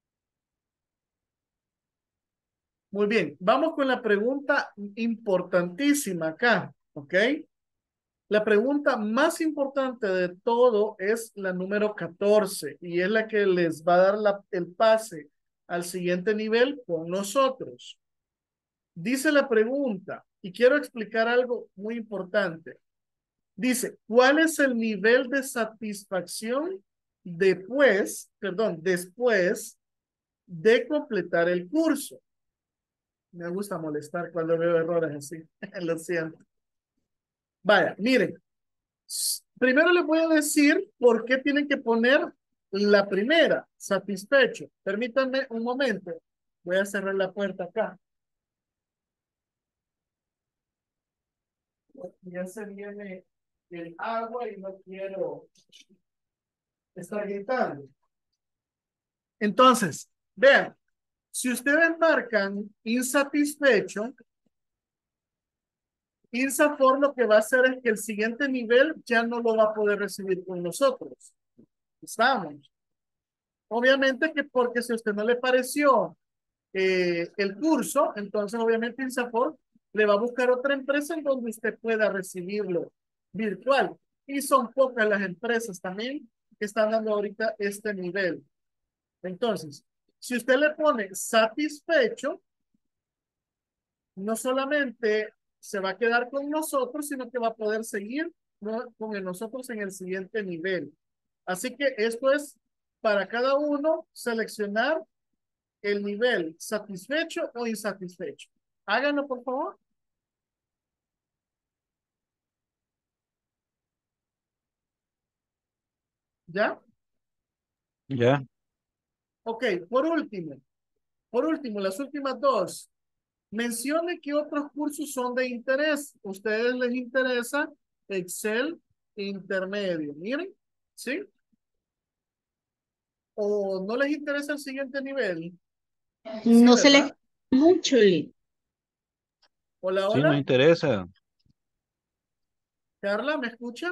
Muy bien, vamos con la pregunta importantísima acá, ¿ok? La pregunta más importante de todo es la número catorce y es la que les va a dar la- el pase al siguiente nivel con nosotros. Dice la pregunta, y quiero explicar algo muy importante. Dice, ¿cuál es el nivel de satisfacción después, perdón, después de completar el curso? Me gusta molestar cuando veo errores así. Lo siento. Vaya, miren. Primero les voy a decir por qué tienen que poner la primera, satisfecho. Permítanme un momento. Voy a cerrar la puerta acá. Ya se viene el agua y no quiero estar gritando. Entonces, vean, si ustedes marcan insatisfecho, INSAFORP lo que va a hacer es que el siguiente nivel ya no lo va a poder recibir con nosotros. Estamos. Obviamente que porque si a usted no le pareció eh, el curso, entonces obviamente INSAFORP le va a buscar otra empresa en donde usted pueda recibirlo virtual. Y son pocas las empresas también que están dando ahorita este nivel. Entonces, si usted le pone satisfecho, no solamente se va a quedar con nosotros, sino que va a poder seguir, ¿no?, con el nosotros en el siguiente nivel. Así que esto es para cada uno seleccionar el nivel satisfecho o insatisfecho. Háganlo, por favor. ¿Ya? Ya. Ok, por último, por último, las últimas dos. Mencione qué otros cursos son de interés. ¿A ustedes les interesa Excel intermedio? Miren, ¿sí? ¿O no les interesa el siguiente nivel? Sí, No se le ¿verdad? mucho, Lee. Hola, Sí, nos hola. interesa. Carla, ¿me escucha?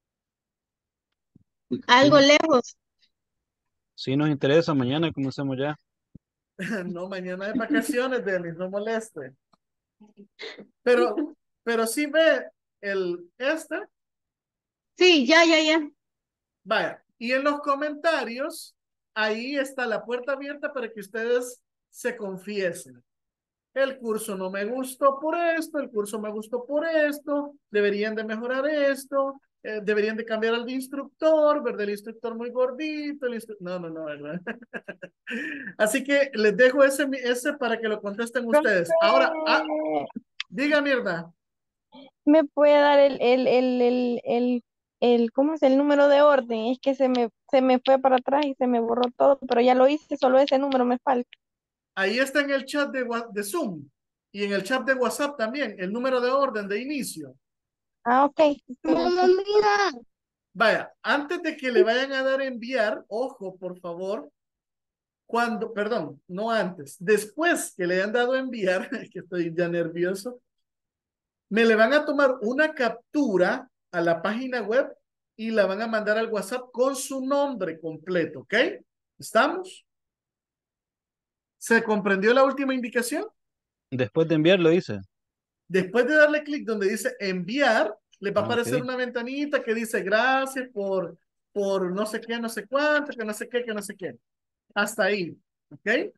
Sí, Algo no- lejos. sí nos interesa. Mañana comencemos ya. No, mañana es vacaciones, Denis, no moleste. Pero, pero sí ve el este. Sí, ya, ya, ya. Vaya, y en los comentarios, ahí está la puerta abierta para que ustedes se confiesen. El curso no me gustó por esto, el curso me gustó por esto, deberían de mejorar esto, eh, deberían de cambiar al instructor, ¿verdad? El instructor muy gordito, el instru- no, no, no, ¿verdad? Así que les dejo ese, ese para que lo contesten ustedes. Ahora, ah, Profe, diga mierda. ¿me puede dar el, el, el, el, el, el, ¿cómo es el número de orden? Es que se me, se me fue para atrás y se me borró todo, pero ya lo hice, solo ese número me falta. Ahí está en el chat de, Wha- de Zoom y en el chat de WhatsApp también, el número de orden de inicio. Ah, ok. Mamá, mira. Vaya, antes de que le vayan a dar a enviar, ojo, por favor, cuando, perdón, no antes, después que le hayan dado a enviar, es que estoy ya nervioso, me le van a tomar una captura a la página web y la van a mandar al WhatsApp con su nombre completo, ¿ok? ¿Estamos? ¿Se comprendió la última indicación? Después de enviarlo, dice. Después de darle clic donde dice enviar, le va a Ok. aparecer una ventanita que dice gracias por, por no sé qué, no sé cuánto, que no sé qué, que no sé qué. Hasta ahí, ¿ok?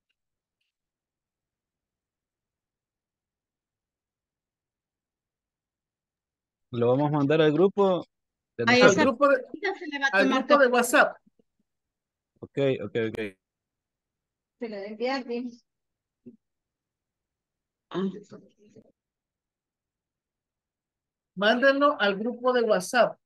Lo vamos a mandar al grupo de A Al esa nosotros. grupo de, se le va a al tomar grupo de captura. WhatsApp. Ok, ok, ok. Se lo enviar, bien. Ah. Mándenlo al grupo de WhatsApp.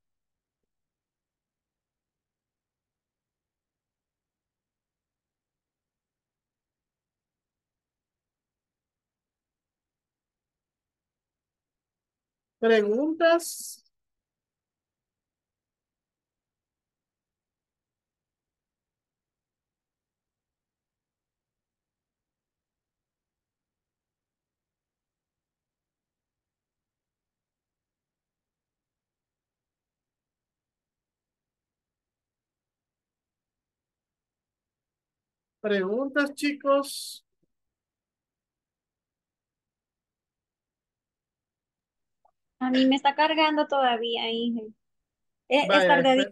¿Preguntas? ¿Preguntas, chicos? A mí me está cargando todavía, Inge. Es, es Vaya, tardadito. espe-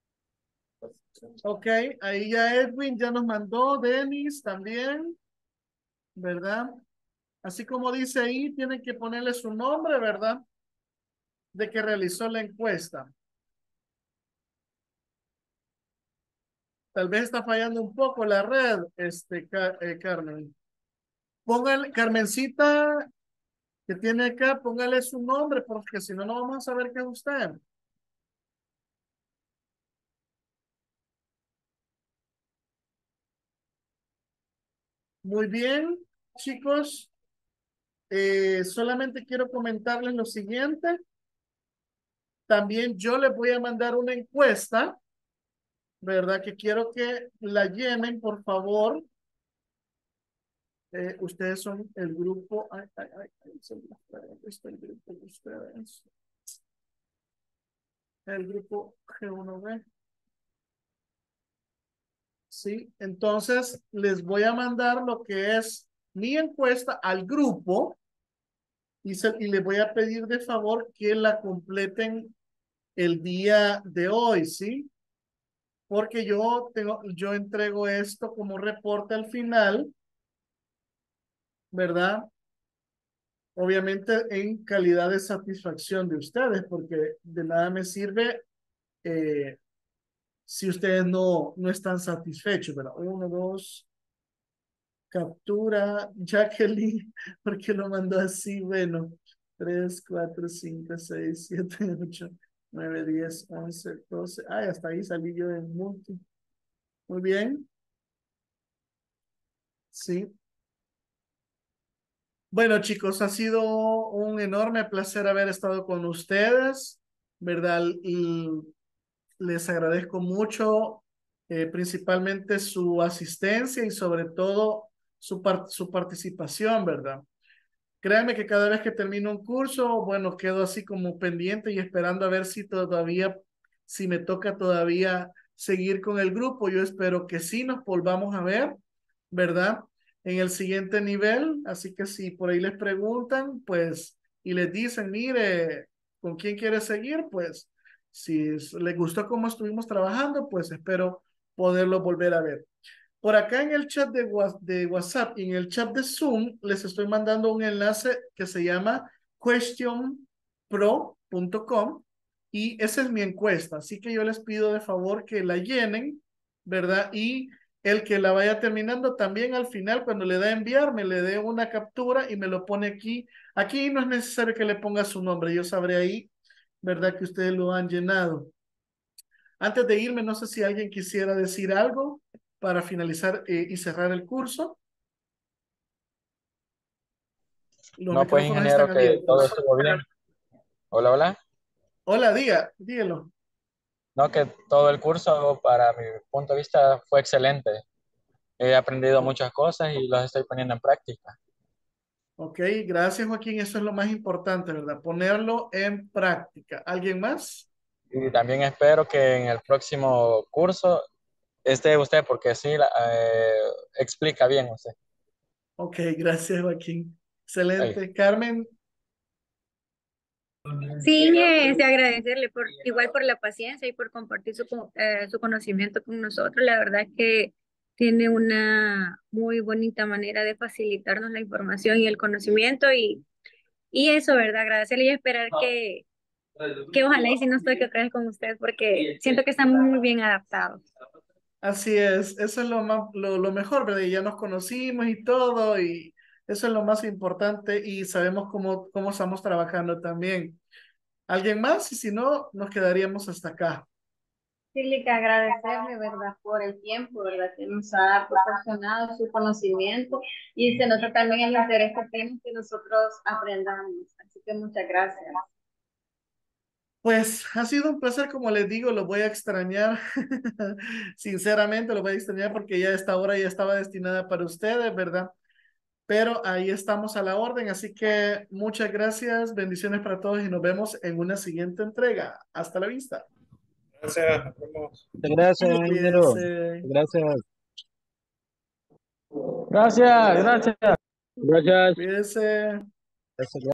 ok, ahí ya Edwin ya nos mandó, Denis también, ¿verdad? Así como dice ahí, tienen que ponerle su nombre, ¿verdad? De que realizó la encuesta. Tal vez está fallando un poco la red, este, Ca- eh, Carmen. Póngale, Carmencita, que tiene acá, póngale su nombre, porque si no, no vamos a saber qué es usted. Muy bien, chicos. Eh, solamente quiero comentarles lo siguiente. También yo les voy a mandar una encuesta, ¿verdad? Que quiero que la llenen, por favor. Eh, ustedes son el grupo. Ay, ay, ay, ay, se me fue, ¿dónde está el grupo de ustedes? El grupo G uno B. Sí, entonces les voy a mandar lo que es mi encuesta al grupo y, se, y les voy a pedir de favor que la completen el día de hoy, ¿sí? Porque yo tengo, yo entrego esto como reporte al final, ¿verdad? Obviamente en calidad de satisfacción de ustedes, porque de nada me sirve eh, si ustedes no, no están satisfechos, ¿verdad? Uno, dos, captura, Jacqueline, porque lo mandó así, bueno, tres, cuatro, cinco, seis, siete, ocho, nueve, diez, once, doce, ay, hasta ahí salí yo en multi. Muy bien, sí. Bueno, chicos, ha sido un enorme placer haber estado con ustedes, ¿verdad? Y les agradezco mucho, eh, principalmente su asistencia y sobre todo su, par- su participación, ¿verdad? Créanme que cada vez que termino un curso, bueno, quedo así como pendiente y esperando a ver si todavía, si me toca todavía seguir con el grupo. Yo espero que sí nos volvamos a ver, ¿verdad? En el siguiente nivel. Así que si por ahí les preguntan, pues, y les dicen, mire, ¿con quién quiere seguir? Pues, si les gustó cómo estuvimos trabajando, pues espero poderlo volver a ver. Por acá en el chat de, Wha- de WhatsApp y en el chat de Zoom les estoy mandando un enlace que se llama question pro punto com y esa es mi encuesta. Así que yo les pido de favor que la llenen, ¿verdad? Y el que la vaya terminando también al final, cuando le da a enviar, me le dé una captura y me lo pone aquí. Aquí no es necesario que le ponga su nombre, yo sabré ahí, ¿verdad? Que ustedes lo han llenado. Antes de irme, no sé si alguien quisiera decir algo para finalizar eh, y cerrar el curso. Los No, pues micrófonos están ingeniero, que todo abiertos. estuvo bien. Hola, hola. Hola, diga, dígalo. No, que todo el curso, para mi punto de vista, fue excelente. He aprendido muchas cosas y las estoy poniendo en práctica. Ok, gracias Joaquín, eso es lo más importante, ¿verdad? Ponerlo en práctica. ¿Alguien más? Y también espero que en el próximo curso esté usted, porque sí, la- eh, explica bien usted. Ok, gracias Joaquín. Ahí. Excelente. Carmen, Sí, es de agradecerle por, igual por la paciencia y por compartir su, co- eh, su conocimiento con nosotros. La verdad que tiene una muy bonita manera de facilitarnos la información y el conocimiento y, y eso, ¿verdad? Agradecerle y esperar que, que ojalá y si no estoy que otra vez con ustedes porque siento que estamos muy bien adaptados. así es, eso es lo más, lo, lo mejor, ¿verdad? Y ya nos conocimos y todo, y eso es lo más importante y sabemos cómo, cómo estamos trabajando también. ¿Alguien más? Y si no, nos quedaríamos hasta acá. Sí, que agradecerle, ¿verdad? Por el tiempo, ¿verdad? Que nos ha proporcionado su conocimiento y se nota también el interés que tienen que nosotros aprendamos. Así que muchas gracias. Pues ha sido un placer, como les digo, lo voy a extrañar. Sinceramente, lo voy a extrañar porque ya esta hora ya estaba destinada para ustedes, ¿verdad? Pero ahí estamos a la orden, así que muchas gracias, bendiciones para todos y nos vemos en una siguiente entrega. Hasta la vista. Gracias. Nos vemos. Muchas gracias, ingeniero. Cuídense. Gracias. Gracias, gracias. Gracias. Cuídense. Gracias.